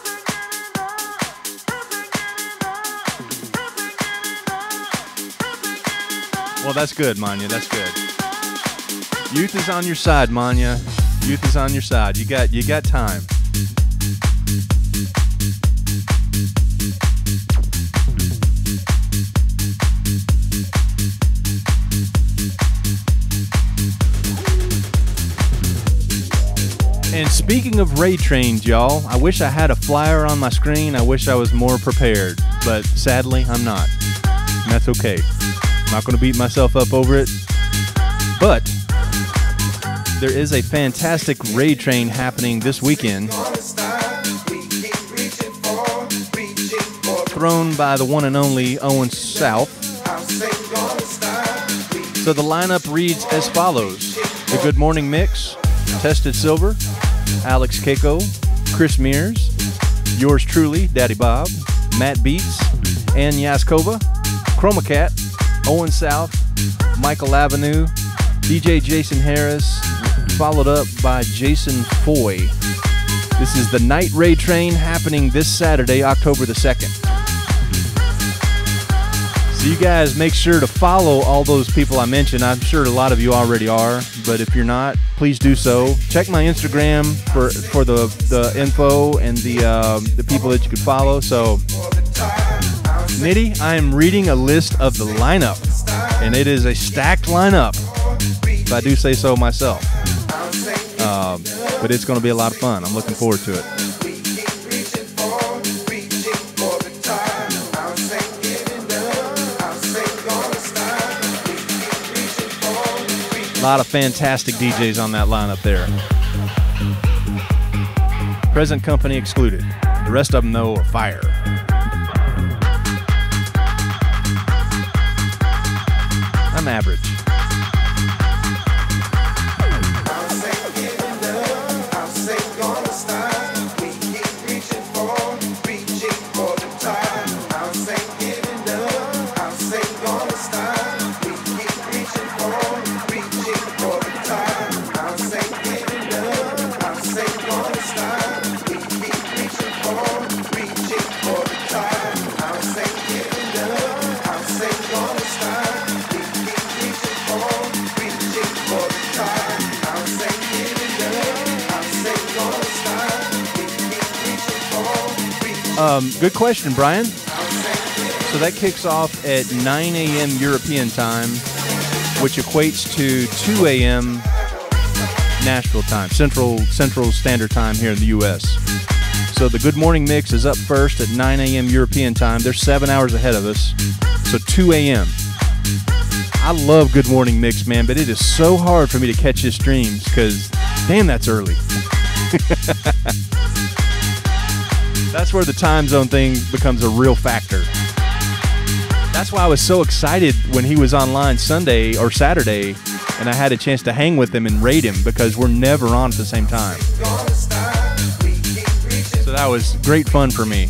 Well, that's good, Manya. That's good. Youth is on your side, Manya. Youth is on your side. You got time. And speaking of raid trains, y'all, I wish I had a flyer on my screen. I wish I was more prepared, but sadly, I'm not. And that's okay. I'm not going to beat myself up over it. But there is a fantastic raid train happening this weekend, thrown by the one and only Owen South. So the lineup reads as follows: the Good Morning Mix, Tested Silver, Alex Keiko, Chris Mears, yours truly, Daddy Bob, Matt Beats, Ann Yaskova, Chroma Cat, Owen South, Michael Avenue, DJ Jason Harris, followed up by Jason Foy. This is the Night Raid Train happening this Saturday, October the 2nd. So you guys make sure to follow all those people I mentioned. I'm sure a lot of you already are, but if you're not, please do so. Check my Instagram for the info and the people that you can follow. So, Nitty, I am reading a list of the lineup, and it is a stacked lineup, if I do say so myself. But it's going to be a lot of fun. I'm looking forward to it. A lot of fantastic DJs on that lineup there. Present company excluded. The rest of them, though, are fire. I'm average. Good question, Brian. So that kicks off at 9 a.m. European time, which equates to 2 a.m. Nashville time, Central Standard Time here in the U.S. So the Good Morning Mix is up first at 9 a.m. European time. They're 7 hours ahead of us, so 2 a.m. I love Good Morning Mix, man, but it is so hard for me to catch his streams because, damn, that's early. That's where the time zone thing becomes a real factor. That's why I was so excited when he was online Sunday or Saturday and I had a chance to hang with him and rate him because we're never on at the same time. So that was great fun for me.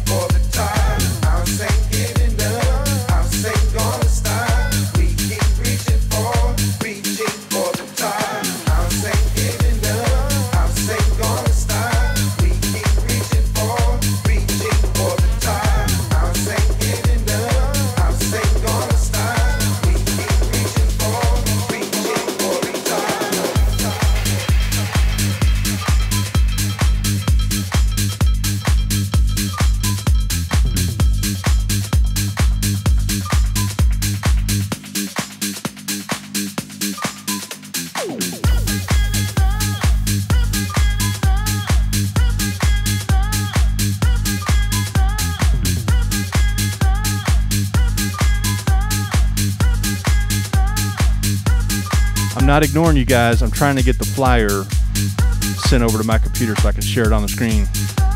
I'm not ignoring you guys. I'm trying to get the flyer sent over to my computer so I can share it on the screen.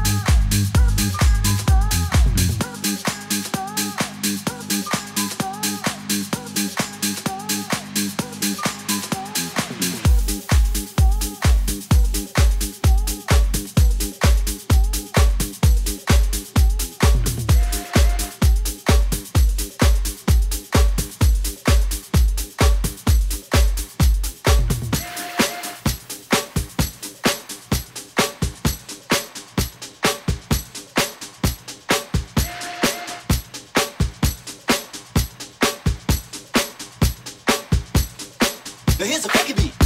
Now here's a funky beat.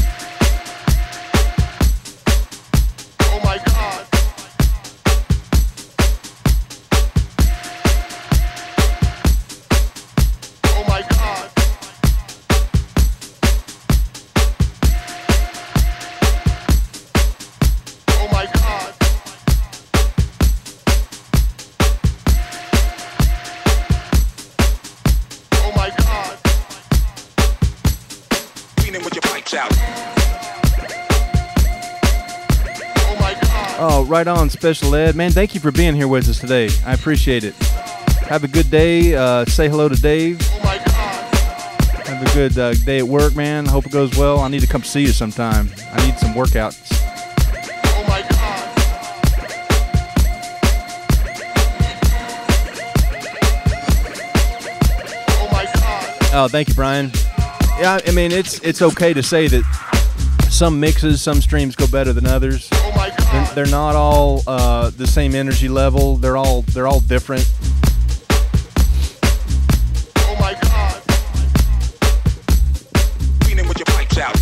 Oh my God. Oh my God. Oh my God. Oh my God. With your pipes out. Oh my God. Oh, right on, Special Ed. Man, thank you for being here with us today. I appreciate it. Have a good day. Say hello to Dave. Oh my God. Have a good day at work, man. Hope it goes well. I need to come see you sometime. I need some workouts. Oh my God. Oh my God. Oh, thank you, Brian. Yeah, I mean, it's okay to say that some mixes, some streams go better than others. Oh my God. They're not all the same energy level. They're all different. Oh my God. Cleaning with your pipes out.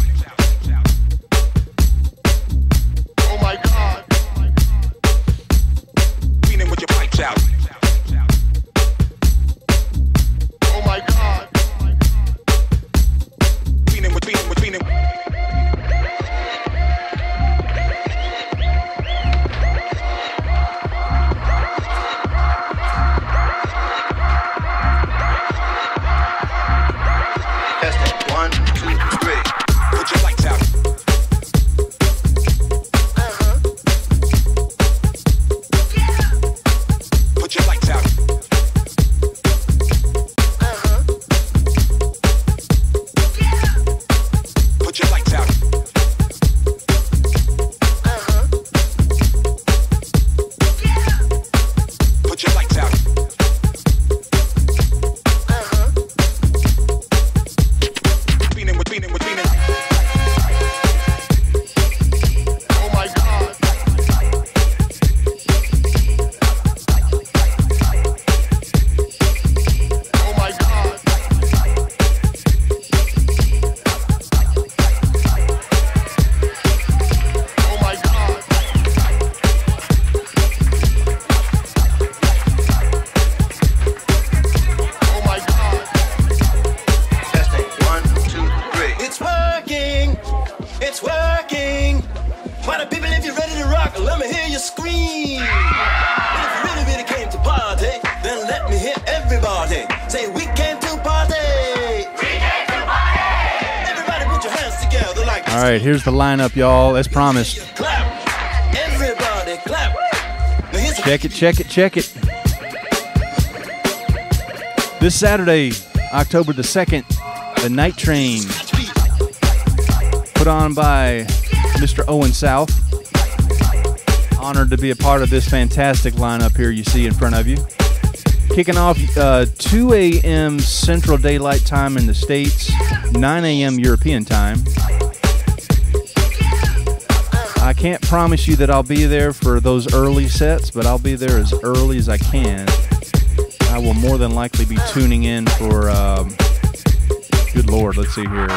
Oh my God. Cleaning with your pipes out. Oh my God. Cleaning with cleaning. Testing 1, 2, 3. Put your lights out. Put your lights out. Put your lights out. Put your lights out. Cleaning with cleaning. Oh my God. Oh my God. Oh my God. Oh my God. Testing 1, 2, 3. It's working. It's working. Party people, if you're ready to rock, let me hear you scream. And if you really came to party, then let me hear everybody say we came to party. We came to party. All right, here's the lineup, y'all, as promised. Clap. Everybody clap. Now here's a Check it, check it, check it. This Saturday, October the 2nd, the Night Train, put on by Mr. Owen South. Honored to be a part of this fantastic lineup here you see in front of you. Kicking off 2 a.m. Central Daylight Time in the States, 9 a.m. European Time. I can't promise you that I'll be there for those early sets, but I'll be there as early as I can. I will more than likely be tuning in for, good Lord, let's see here.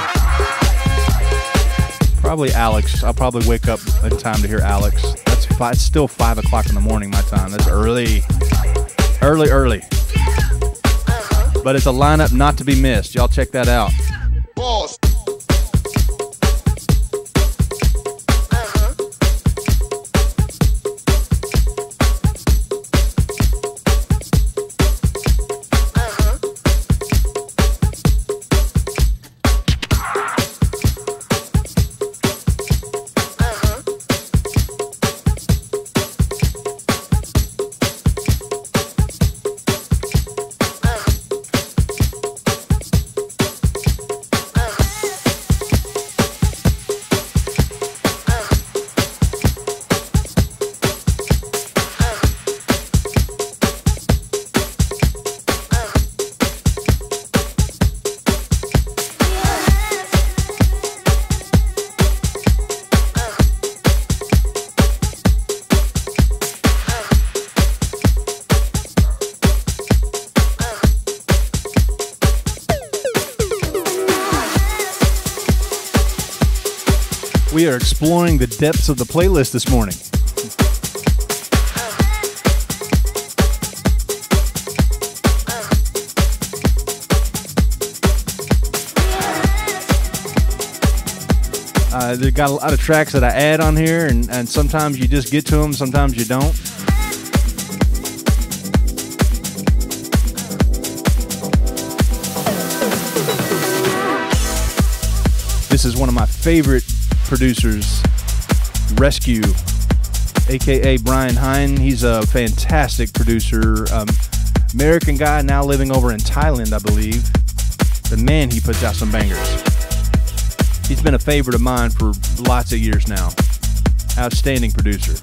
Probably Alex. I'll probably wake up in time to hear Alex. It's still 5 o'clock in the morning my time. That's early. Early. But it's a lineup not to be missed. Y'all check that out. Boss. We are exploring the depths of the playlist this morning. They've got a lot of tracks that I add on here, and sometimes you just get to them, sometimes you don't. This is one of my favorite producers, Rescue, aka Brian Hine. He's a fantastic producer, American guy now living over in Thailand, I believe. The man, he puts out some bangers. He's been a favorite of mine for lots of years now. Outstanding producer.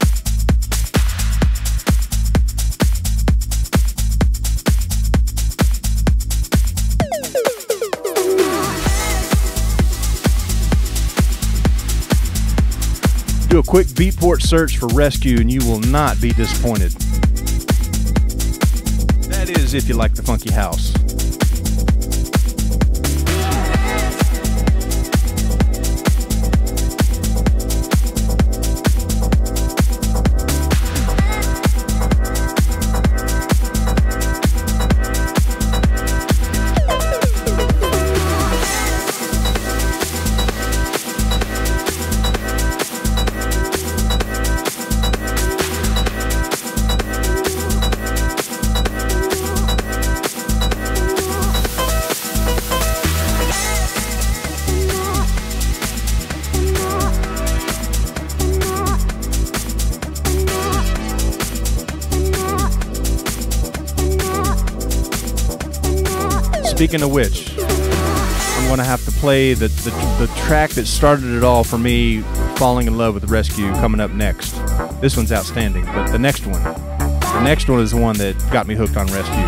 Do a quick Beatport search for Rescue and you will not be disappointed. That is if you like the funky house. Speaking of which, I'm going to have to play the track that started it all for me falling in love with Rescue coming up next. This one's outstanding, but the next one is the one that got me hooked on Rescue.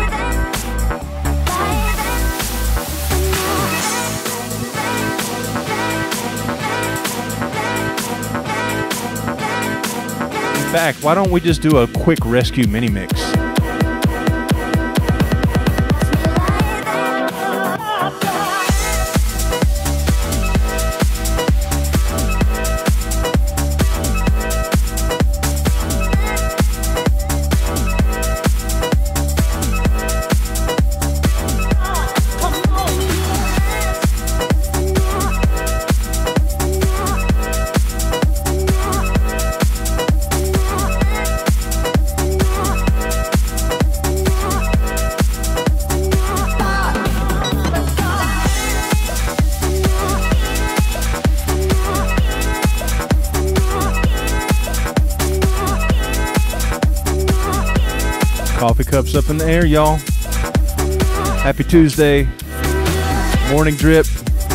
In fact, why don't we just do a quick Rescue mini mix? Coffee cups up in the air, y'all. Happy Tuesday. Morning drip.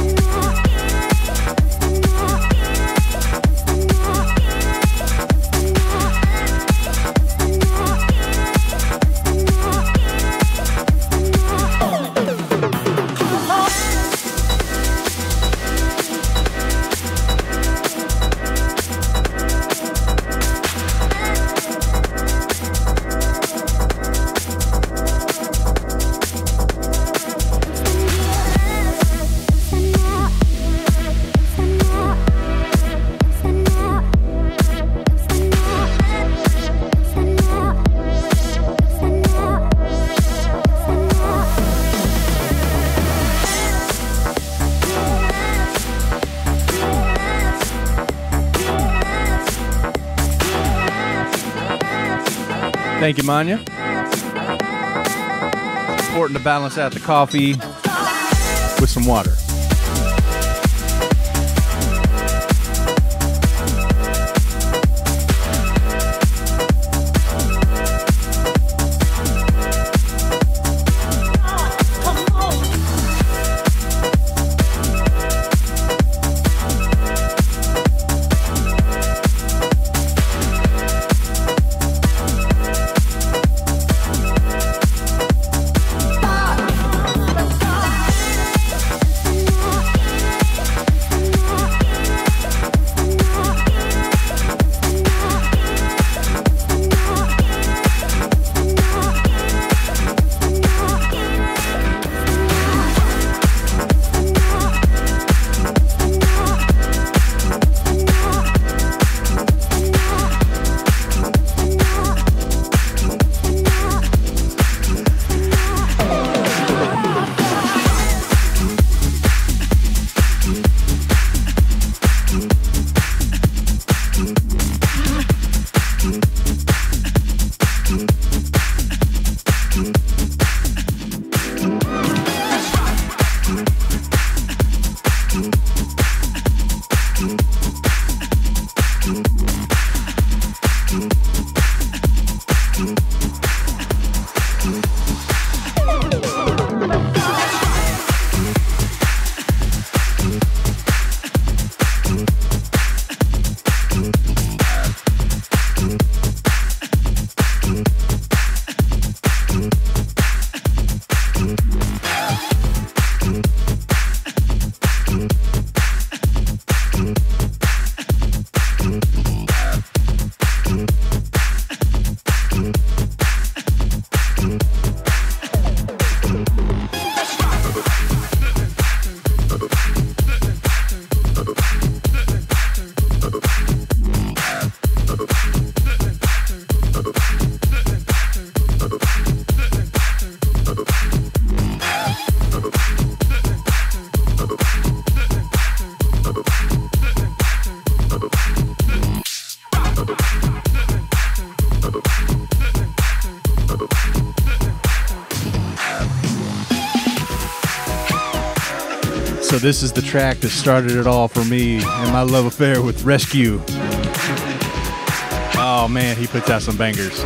Thank you, Manya. It's important to balance out the coffee with some water. So this is the track that started it all for me and my love affair with Rescue. Oh man, he puts out some bangers.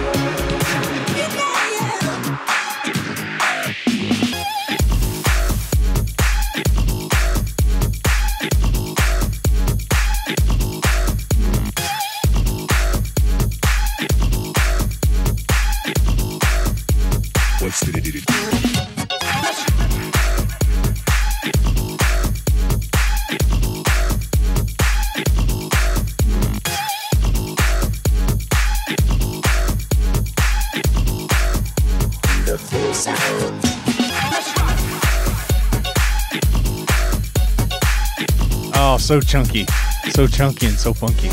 Oh, so chunky and so funky.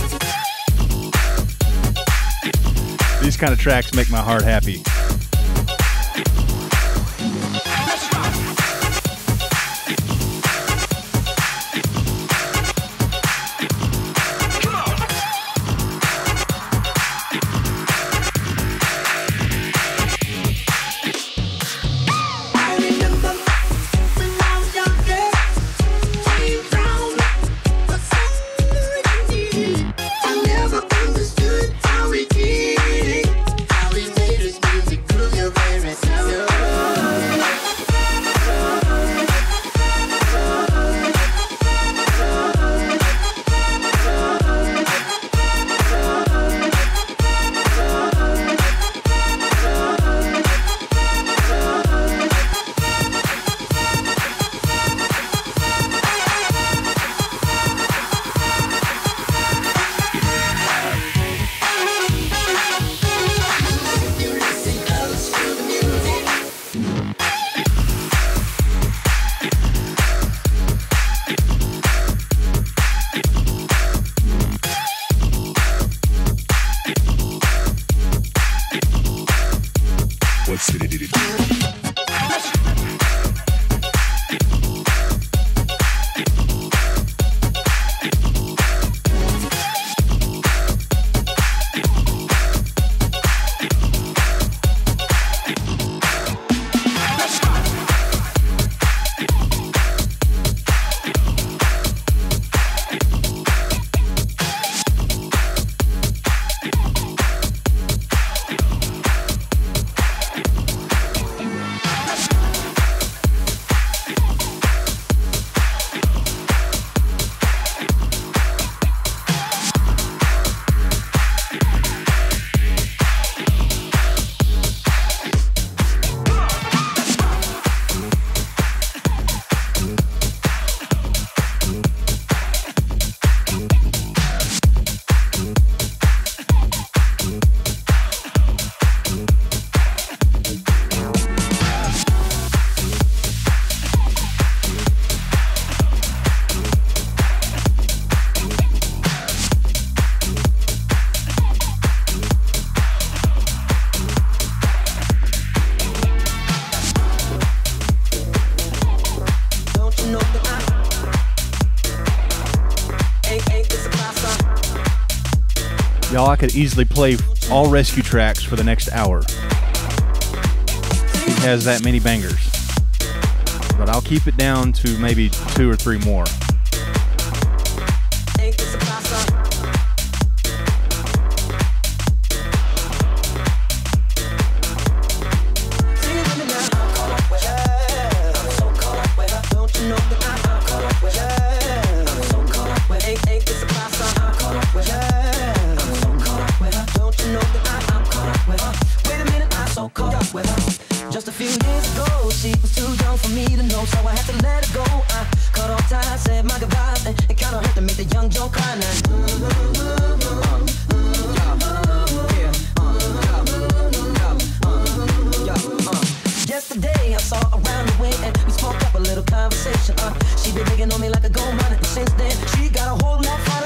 These kind of tracks make my heart happy. Understood how we did it, how we made us music. Y'all, I could easily play all Rescue tracks for the next hour. He has that many bangers. But I'll keep it down to maybe 2 or 3 more. Just a few years ago, she was too young for me to know, so I had to let her go. I cut off ties, said my goodbyes, and it kinda hurt to make the young Joe cry now. Yesterday I saw her around the way and we spoke up a little conversation. She been digging on me like a gold mine, and since then she got a whole lot finer.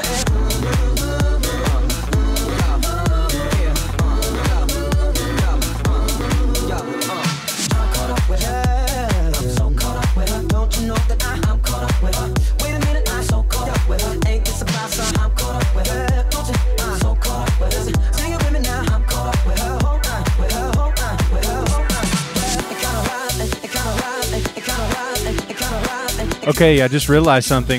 Okay, I just realized something.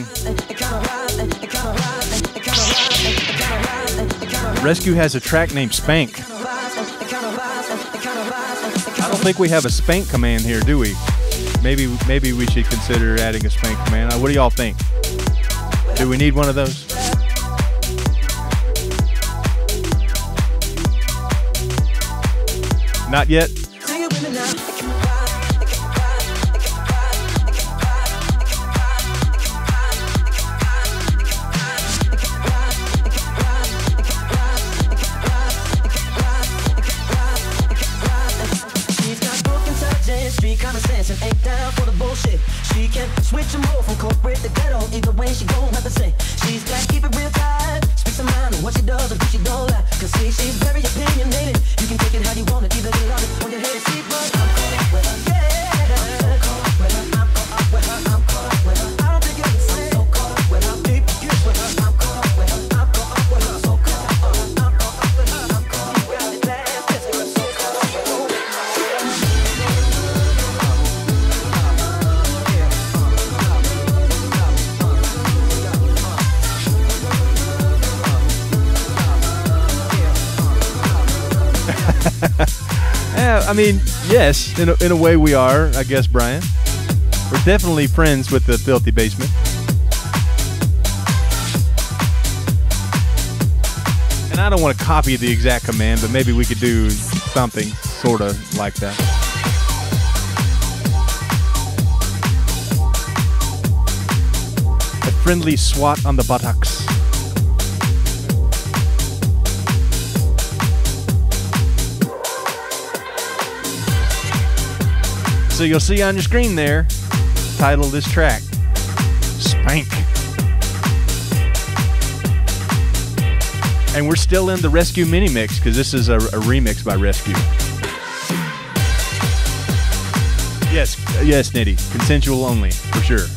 Rescue has a track named Spank. I don't think we have a Spank command here, do we? Maybe we should consider adding a Spank command. What do y'all think? Do we need one of those? Not yet? I mean, yes, in a way we are, I guess, Brian. We're definitely friends with the Filthy Basement. And I don't want to copy the exact command, but maybe we could do something sort of like that. A friendly swat on the buttocks. So you'll see on your screen there, title of this track, Spank. And we're still in the Rescue mini mix because this is a remix by Rescue. Yes, Nitty. Consensual only, for sure.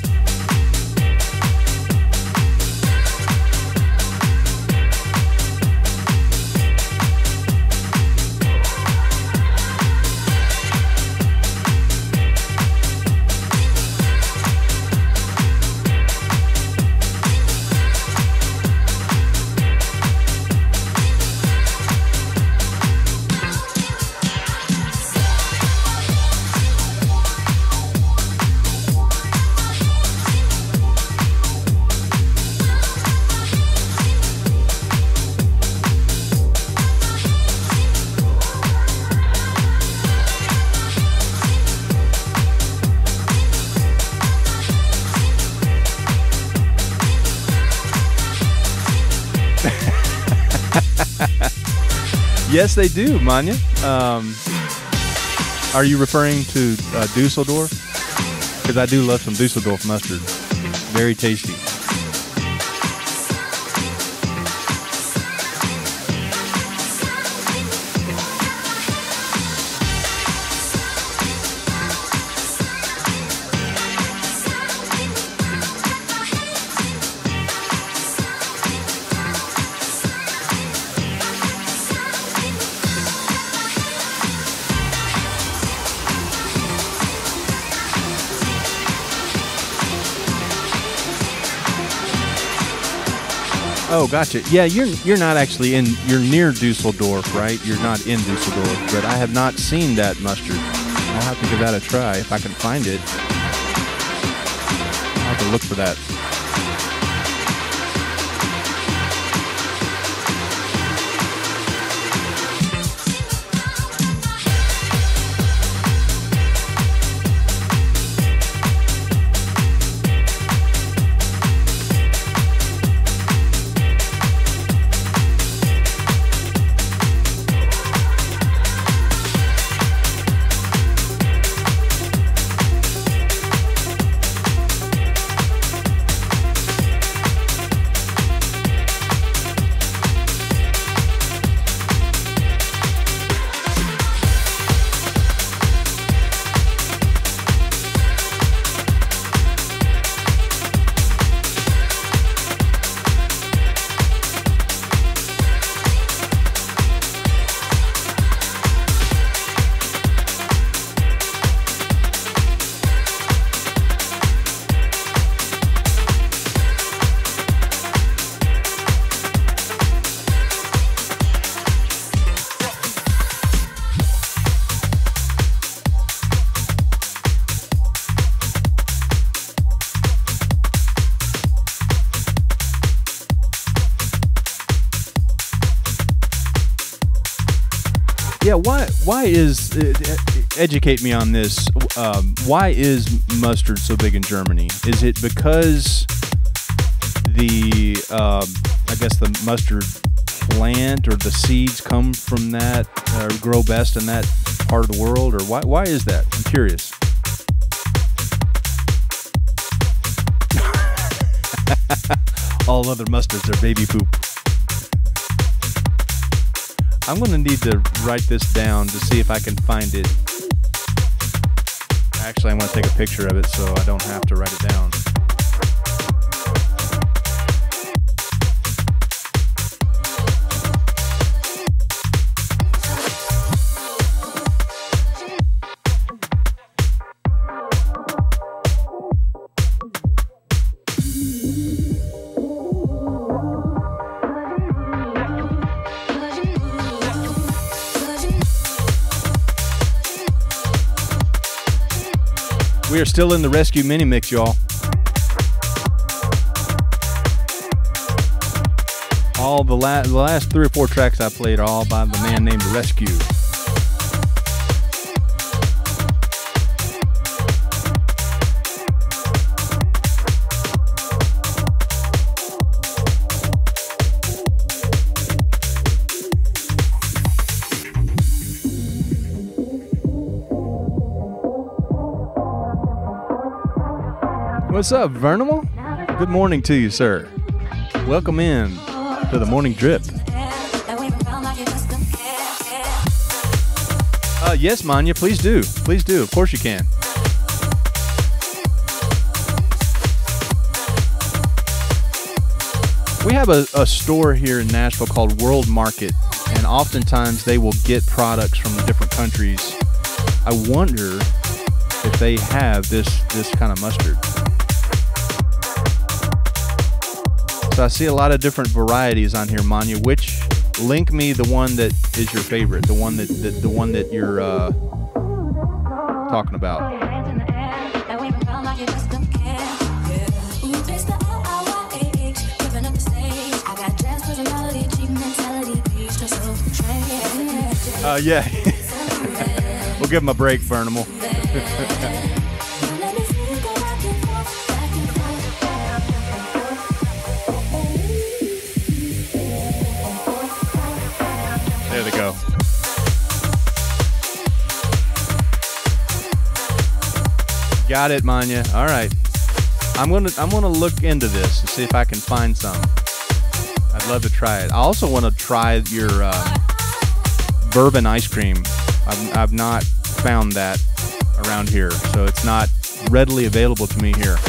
Yes, they do, Manya. Are you referring to Dusseldorf? Because I do love some Dusseldorf mustard. Very tasty. Oh, gotcha. Yeah, you're not actually in. You're near Dusseldorf, right? You're not in Dusseldorf, but I have not seen that mustard. I'll have to give that a try if I can find it. I'll have to look for that. Yeah, why is educate me on this? Why is mustard so big in Germany? Is it because the I guess the mustard plant or the seeds come from that or grow best in that part of the world, or why is that? I'm curious. All other mustards are baby poop. I'm going to need to write this down to see if I can find it. Actually, I'm going to take a picture of it so I don't have to write it down. We are still in the Rescue Mini Mix, y'all. All the last 3 or 4 tracks I played are all by the man named Rescue. What's up, Vernimal? Good morning to you, sir. Welcome in to the Morning Drip. Yes, Manya, please do. Please do. Of course you can. We have a store here in Nashville called World Market, and oftentimes they will get products from different countries. I wonder if they have this kind of mustard. So I see a lot of different varieties on here, Manya. Link me the one that is your favorite, the one that you're talking about. Yeah. We'll give him a break, Burnimal. There they go. Got it, Manya. All right. I'm gonna look into this and see if I can find some. I'd love to try it. I also want to try your bourbon ice cream. I've not found that around here, so it's not readily available to me here.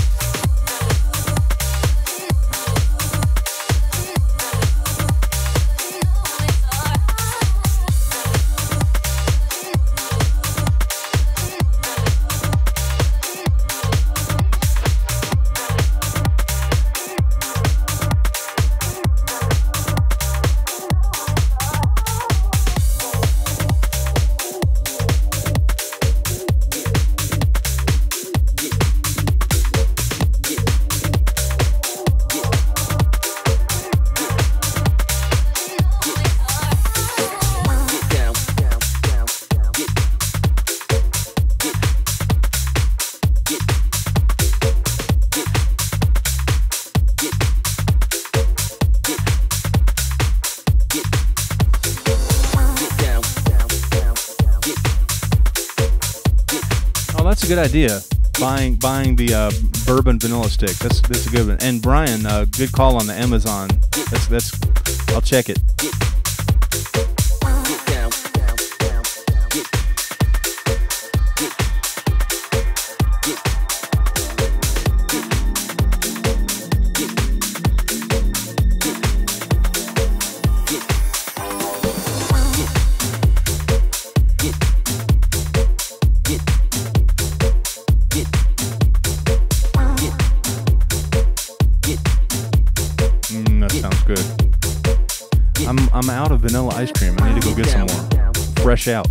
That's a good idea. Buying the bourbon vanilla stick. That's a good one. And Brian, good call on the Amazon. That's I'll check it. That sounds good. I'm out of vanilla ice cream. I need to go get some more. Fresh out.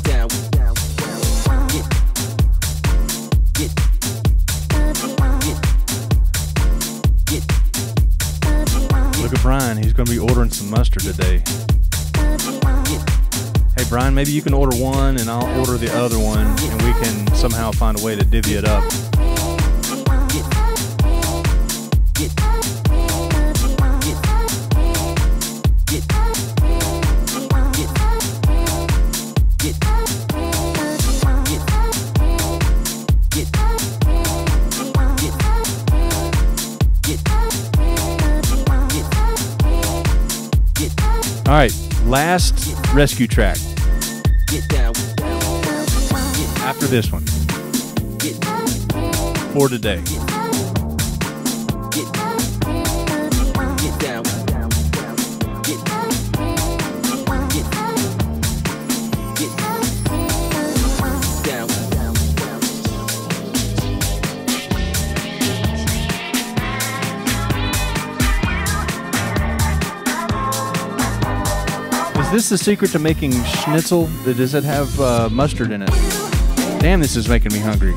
down, down, down. Get, get, Look at Brian. He's going to be ordering some mustard today. Hey, Brian, maybe you can order one and I'll order the other one and we can somehow find a way to divvy it up. All right, last rescue track. get down, After this one, for today. get down, get down. Is this the secret to making schnitzel? Does it have mustard in it? Damn, this is making me hungry.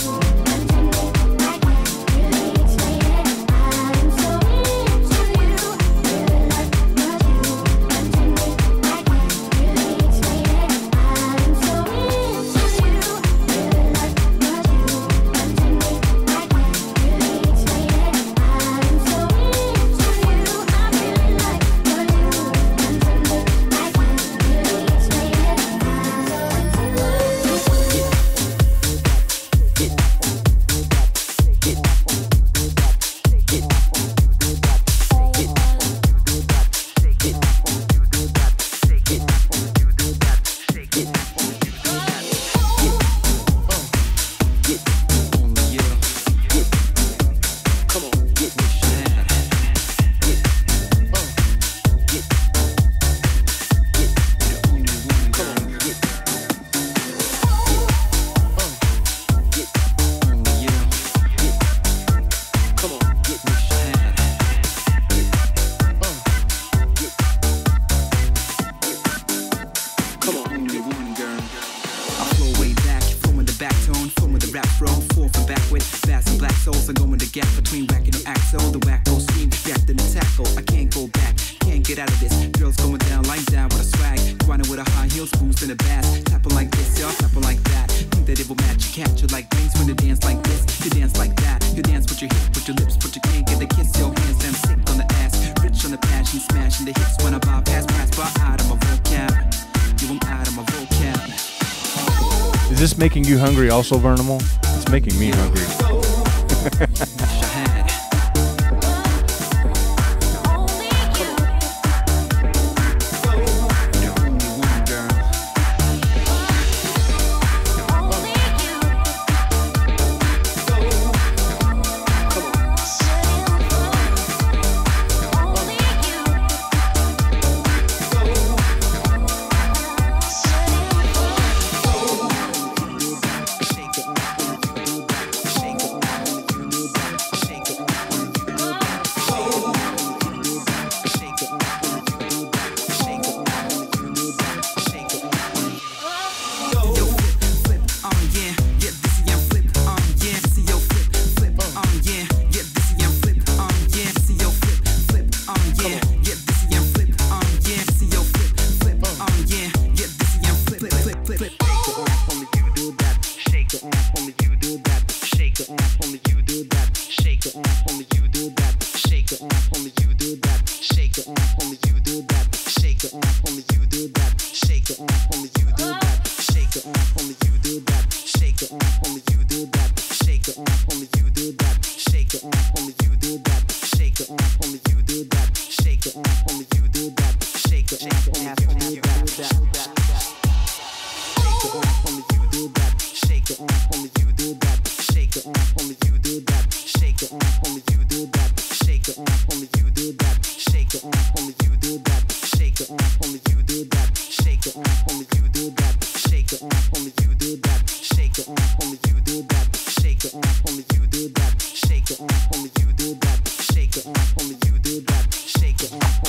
Is this making you hungry also, Vernimal? It's making me hungry.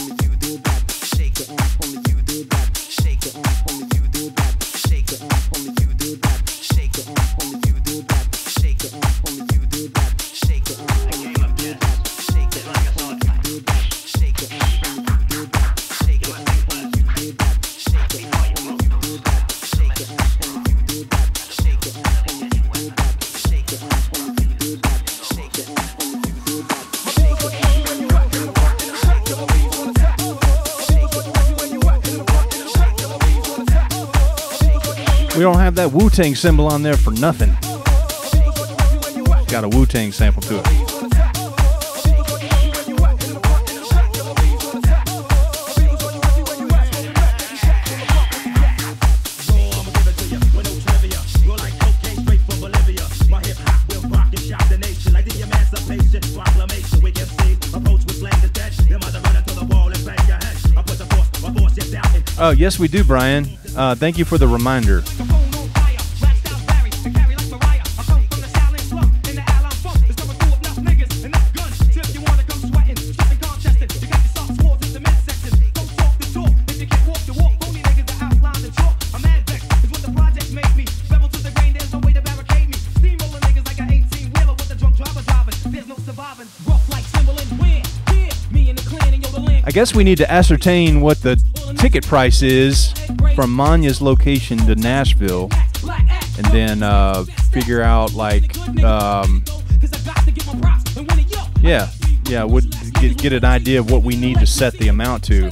Shake it, only you do that. We don't have that Wu-Tang symbol on there for nothing. It's got a Wu-Tang sample to it. Oh, yes, we do, Brian. Thank you for the reminder. I guess we need to ascertain what the ticket price is from Manya's location to Nashville, and then figure out like would get an idea of what we need to set the amount to.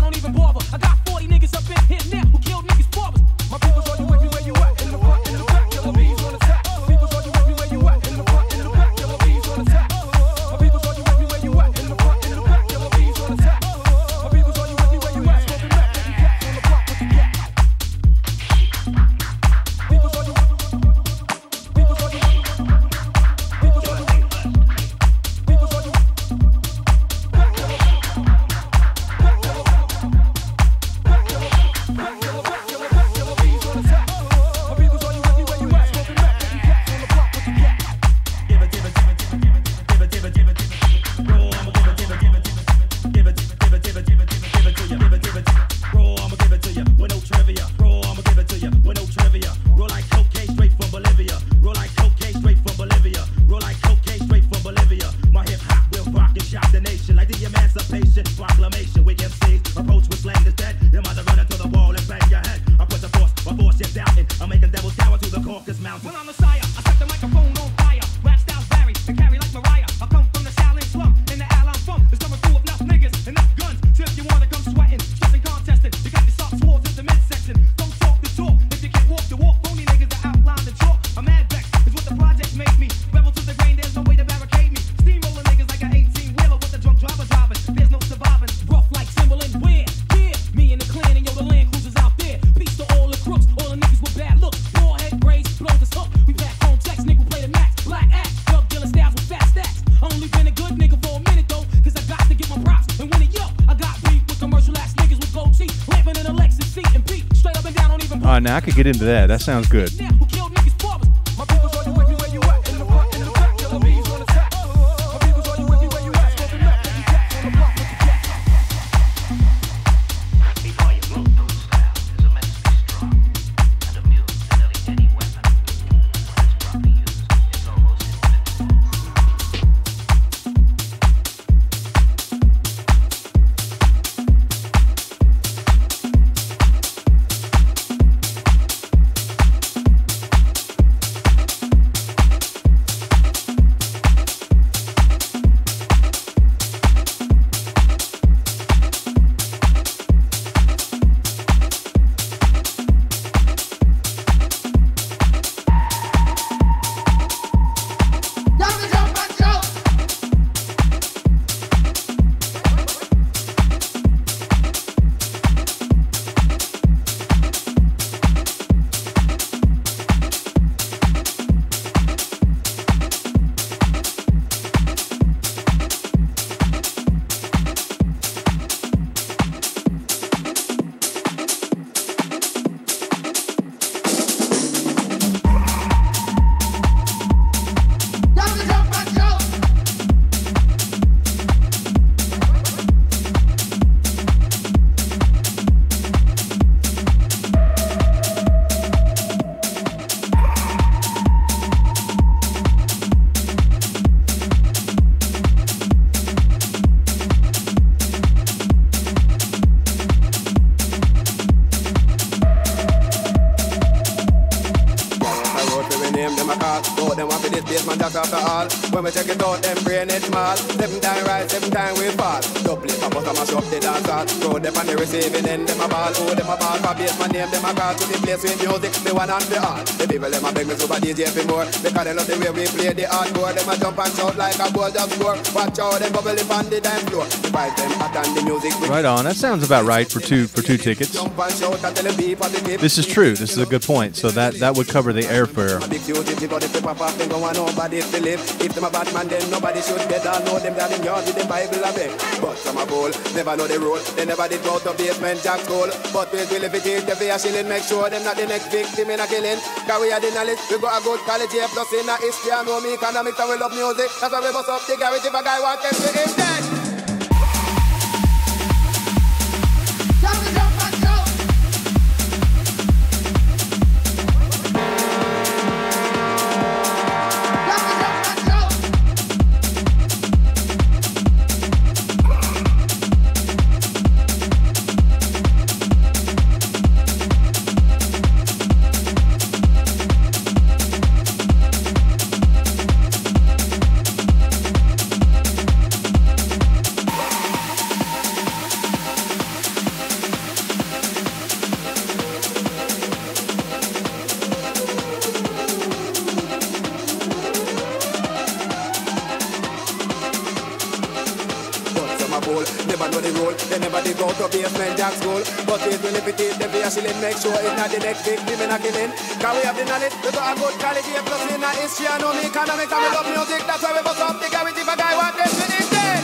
Now I could get into that. That sounds good. them a call. Oh, them want for this basement, that's after all. When we check it out, them brain it small. 7 times rise, 7 times we fall. Double it, pop us up the dance hall. Throw them on the receiving end, them a ball. Oh, them a ball for basement name, them a call. To the place with music, the one and the all. The people, them a beg me super DJ for more. Because they love the way we play the hardcore. Them a jump and shout like a ball just score. Watch out, them bubble up on the dance floor. The vibe, them hot and the music. Right on. That sounds about right for two tickets. Jump and shout and tell them beep on the tip. This is true. This is a good point. So that would cover the airfare. A big fugitive, but if they pop off, then go on nobody to live. If them a bad man, then nobody should get on. Know them down in yard with them Bible a beg. But some a bowl, never know the rule. They never did go to basement jack school. But we will if it is, if we a shilling, make sure them not the next victim in a killing. Cause we are the knowledge, we got a good college here, plus in a history and know me economics and we love music. That's why we bust up the garage if a guy want them to him dead. Never know the rule, they never did go to basement jack school. But it will if it is, they be a shilling, make sure it's not the next victim in a killing. Cause we have the knowledge, we got a good college here, plus in a history and know me economics and we love music. That's why we bust up the garage if a guy want them to him dead.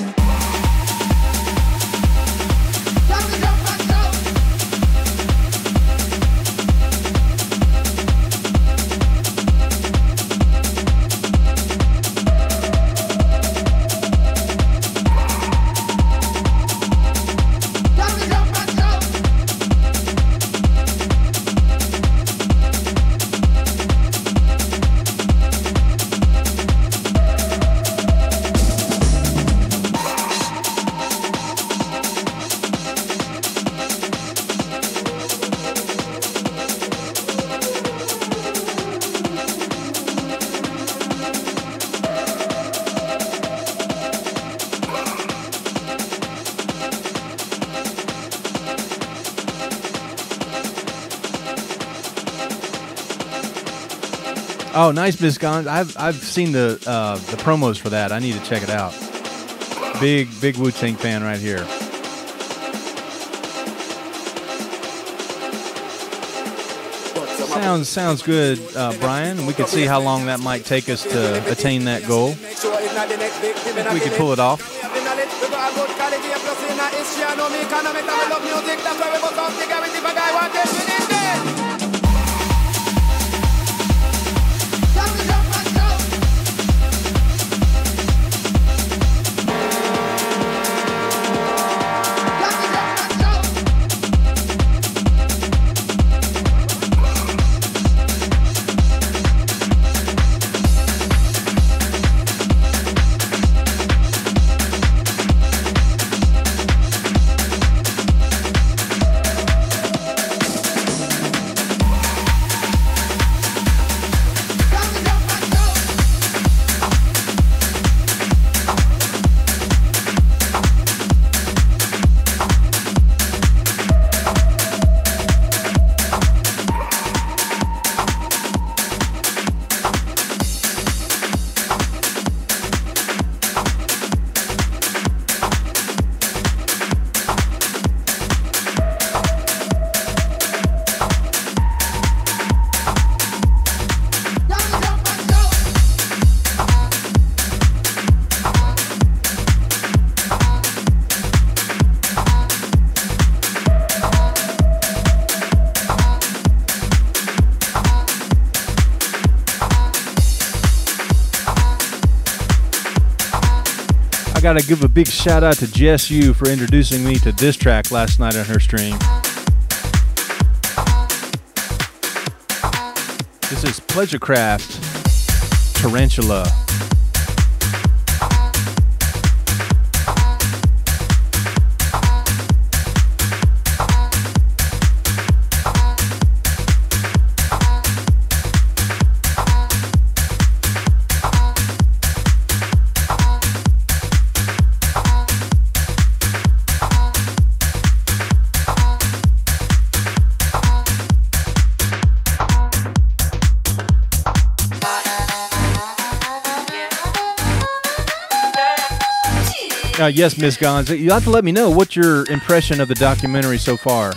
Oh, nice, Biscon. I've seen the promos for that. I need to check it out. Big Wu-Tang fan right here. Sounds good, Brian. We could see how long that might take us to attain that goal. If we could pull it off. I gotta give a big shout out to Jess Yu for introducing me to this track last night on her stream. This is Pleasurecraft Tarantula. Yes, Miss Gons. You have to let me know what's your impression of the documentary so far.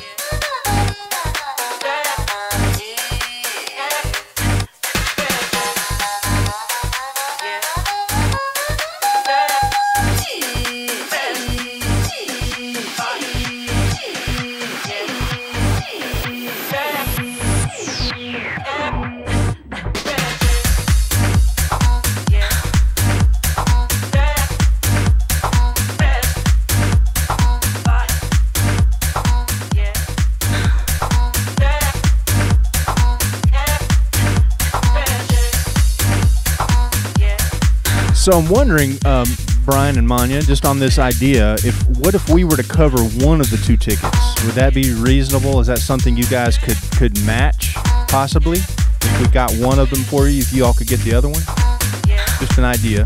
So I'm wondering, Brian and Manya, just on this idea, what if we were to cover one of the two tickets? Would that be reasonable? Is that something you guys could match, possibly? If we got one of them for you, if you all could get the other one? Just an idea.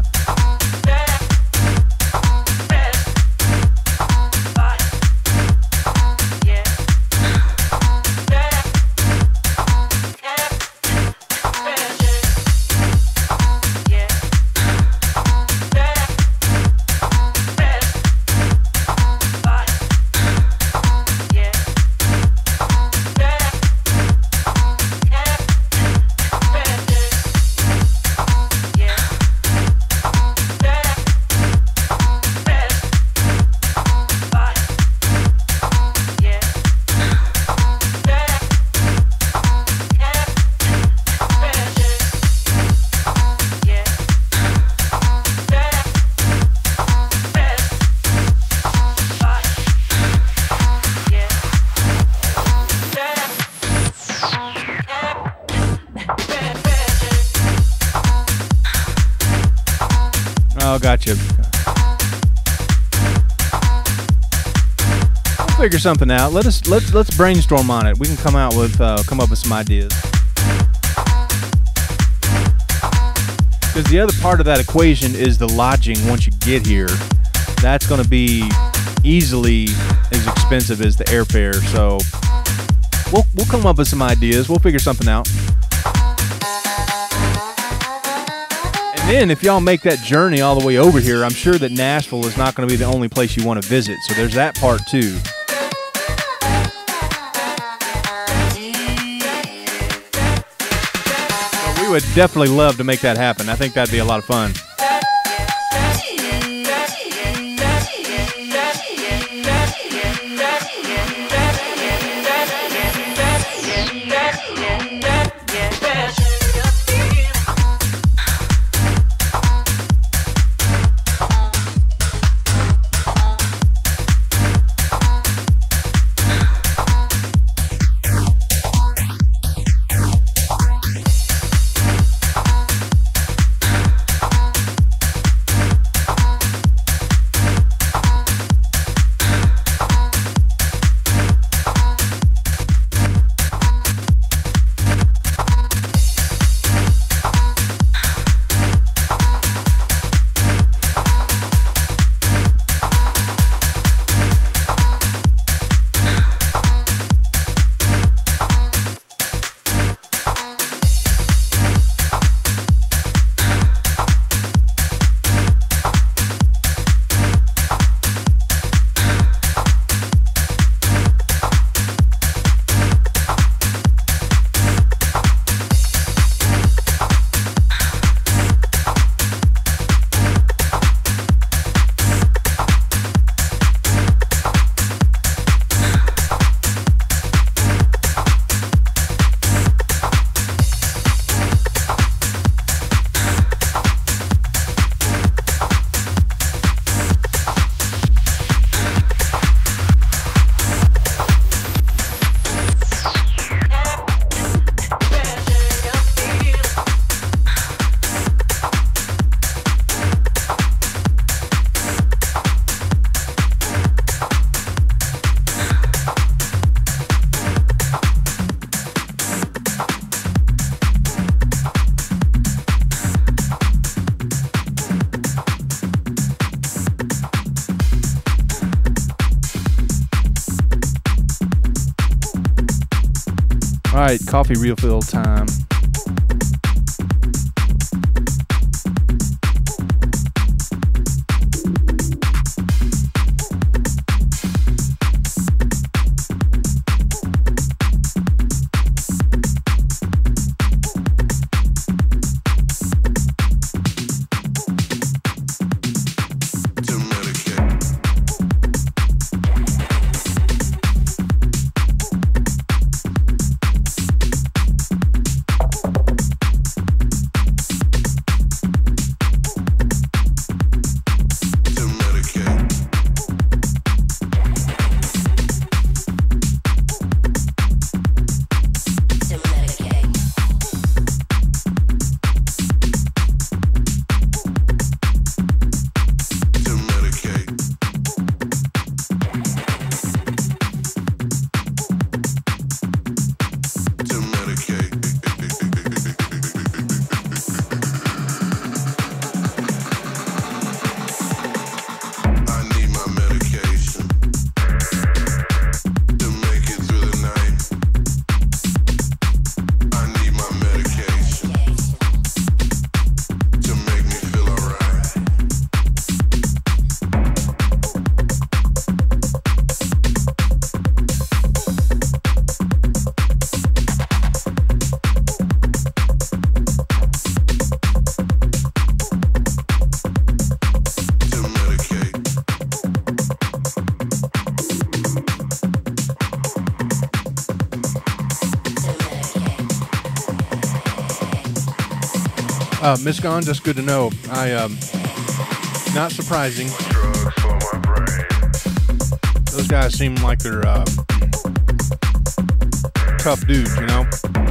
Oh, gotcha. We'll figure something out. Let's brainstorm on it. We can come up with some ideas. Because the other part of that equation is the lodging once you get here. That's going to be easily as expensive as the airfare. So we'll come up with some ideas. We'll figure something out. And then if y'all make that journey all the way over here, I'm sure that Nashville is not going to be the only place you want to visit. So there's that part too. So we would definitely love to make that happen. I think that'd be a lot of fun. All right, coffee refill time. Miss Gone, just good to know. Not surprising. Those guys seem like they're tough dudes, you know?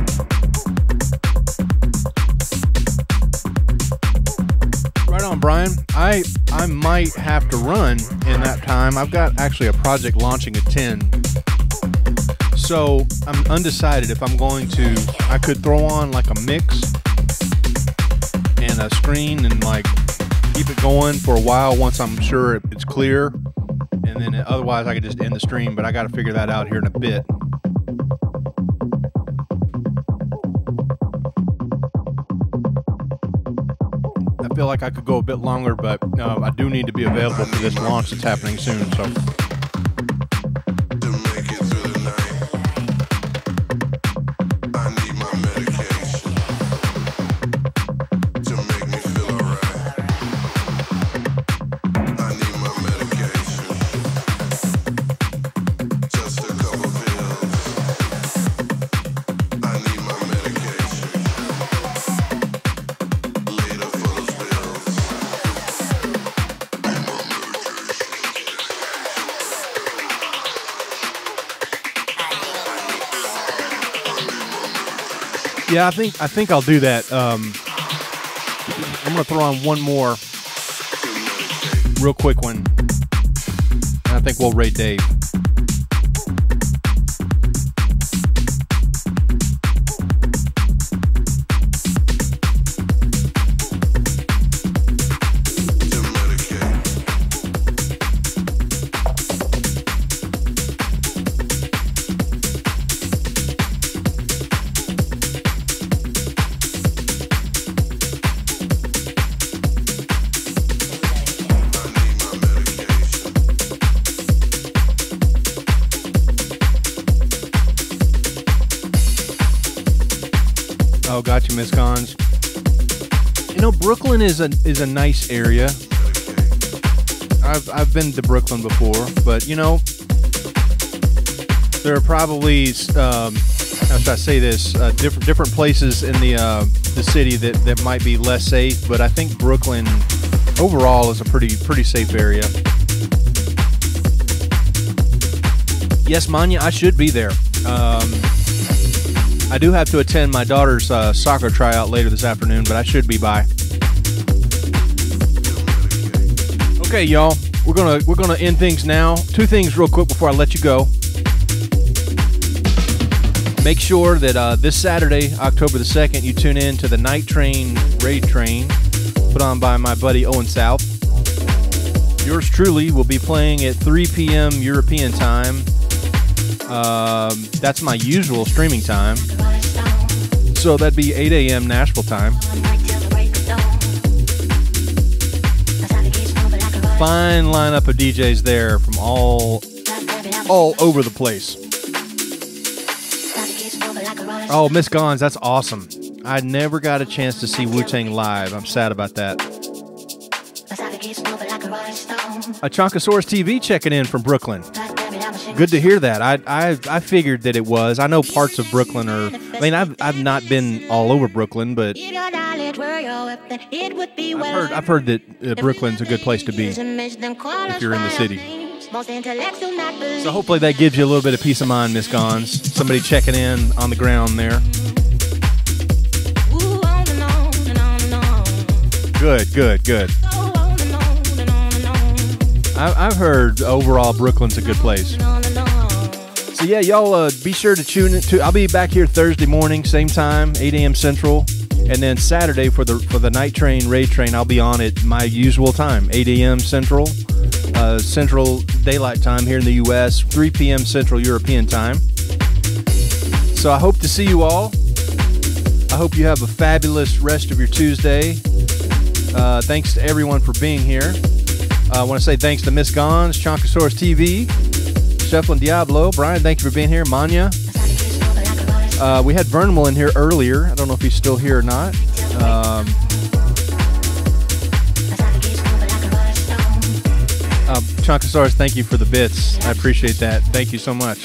Right on, Brian. I might have to run in that time. I've got actually a project launching at 10. So I'm undecided if I'm going to, I could throw on like a mix and a screen and like keep it going for a while once I'm sure it's clear. And then otherwise I could just end the stream, but I got to figure that out here in a bit. I feel like I could go a bit longer, but I do need to be available for this launch that's happening soon. So. Yeah, I think I'll do that. I'm gonna throw on one more real quick one, and I think we'll raid Dave. Oh, got you, Miss Cons. You know, Brooklyn is a nice area. I've been to Brooklyn before, but you know, there are probably how should I say this? Different places in the city that might be less safe, but I think Brooklyn overall is a pretty safe area. Yes, Manya, I should be there. I do have to attend my daughter's soccer tryout later this afternoon, but I should be by. Okay, y'all, we're gonna end things now. Two things real quick before I let you go. Make sure that this Saturday, October the 2nd, you tune in to the Night Train Raid Train, put on by my buddy Owen South. Yours truly will be playing at 3 p.m. European time. That's my usual streaming time. So that'd be 8 a.m. Nashville time. Fine lineup of DJs there from all over the place. Oh, Miss Gons, that's awesome. I never got a chance to see Wu-Tang live. I'm sad about that. A Chonkosaurus TV checking in from Brooklyn. Good to hear that. I figured that it was. I know parts of Brooklyn are. I mean, I've not been all over Brooklyn, but I've heard that Brooklyn's a good place to be if you're in the city. So hopefully that gives you a little bit of peace of mind, Miss Gons. Somebody checking in on the ground there. Good. I've heard overall Brooklyn's a good place. So yeah, y'all be sure to tune in. I'll be back here Thursday morning, same time, 8 a.m. Central, and then Saturday for the Night Train Raid Train, I'll be on at my usual time, 8 a.m. Central, Central Daylight Time here in the U.S., 3 p.m. Central European Time. So I hope to see you all. I hope you have a fabulous rest of your Tuesday. Thanks to everyone for being here. I want to say thanks to Miss Gons, Chonkosaurus TV, Shefflin Diablo, Brian, thank you for being here, Manya. We had Vernimal in here earlier. I don't know if he's still here or not. Chonkosaurus, thank you for the bits. I appreciate that. Thank you so much.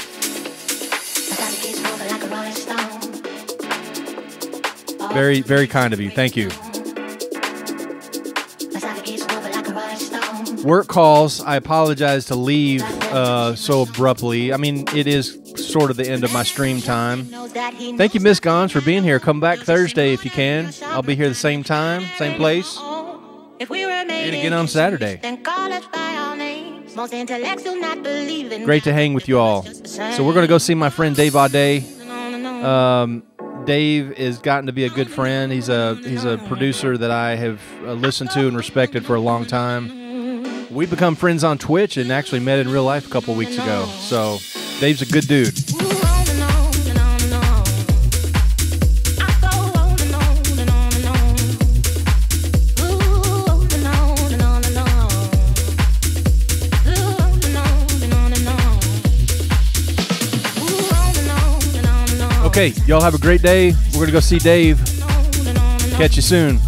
Very, very kind of you. Thank you. Work calls. I apologize to leave so abruptly. I mean, it is sort of the end of my stream time. Thank you, Miss Gons, for being here. Come back Thursday if you can. I'll be here the same time, same place. And again on Saturday. Great to hang with you all. So we're going to go see my friend Dave Audet. Dave has gotten to be a good friend. He's a producer that I have listened to and respected for a long time. We become friends on Twitch and actually met in real life a couple weeks ago. So Dave's a good dude. Okay, y'all have a great day. We're going to go see Dave. Catch you soon.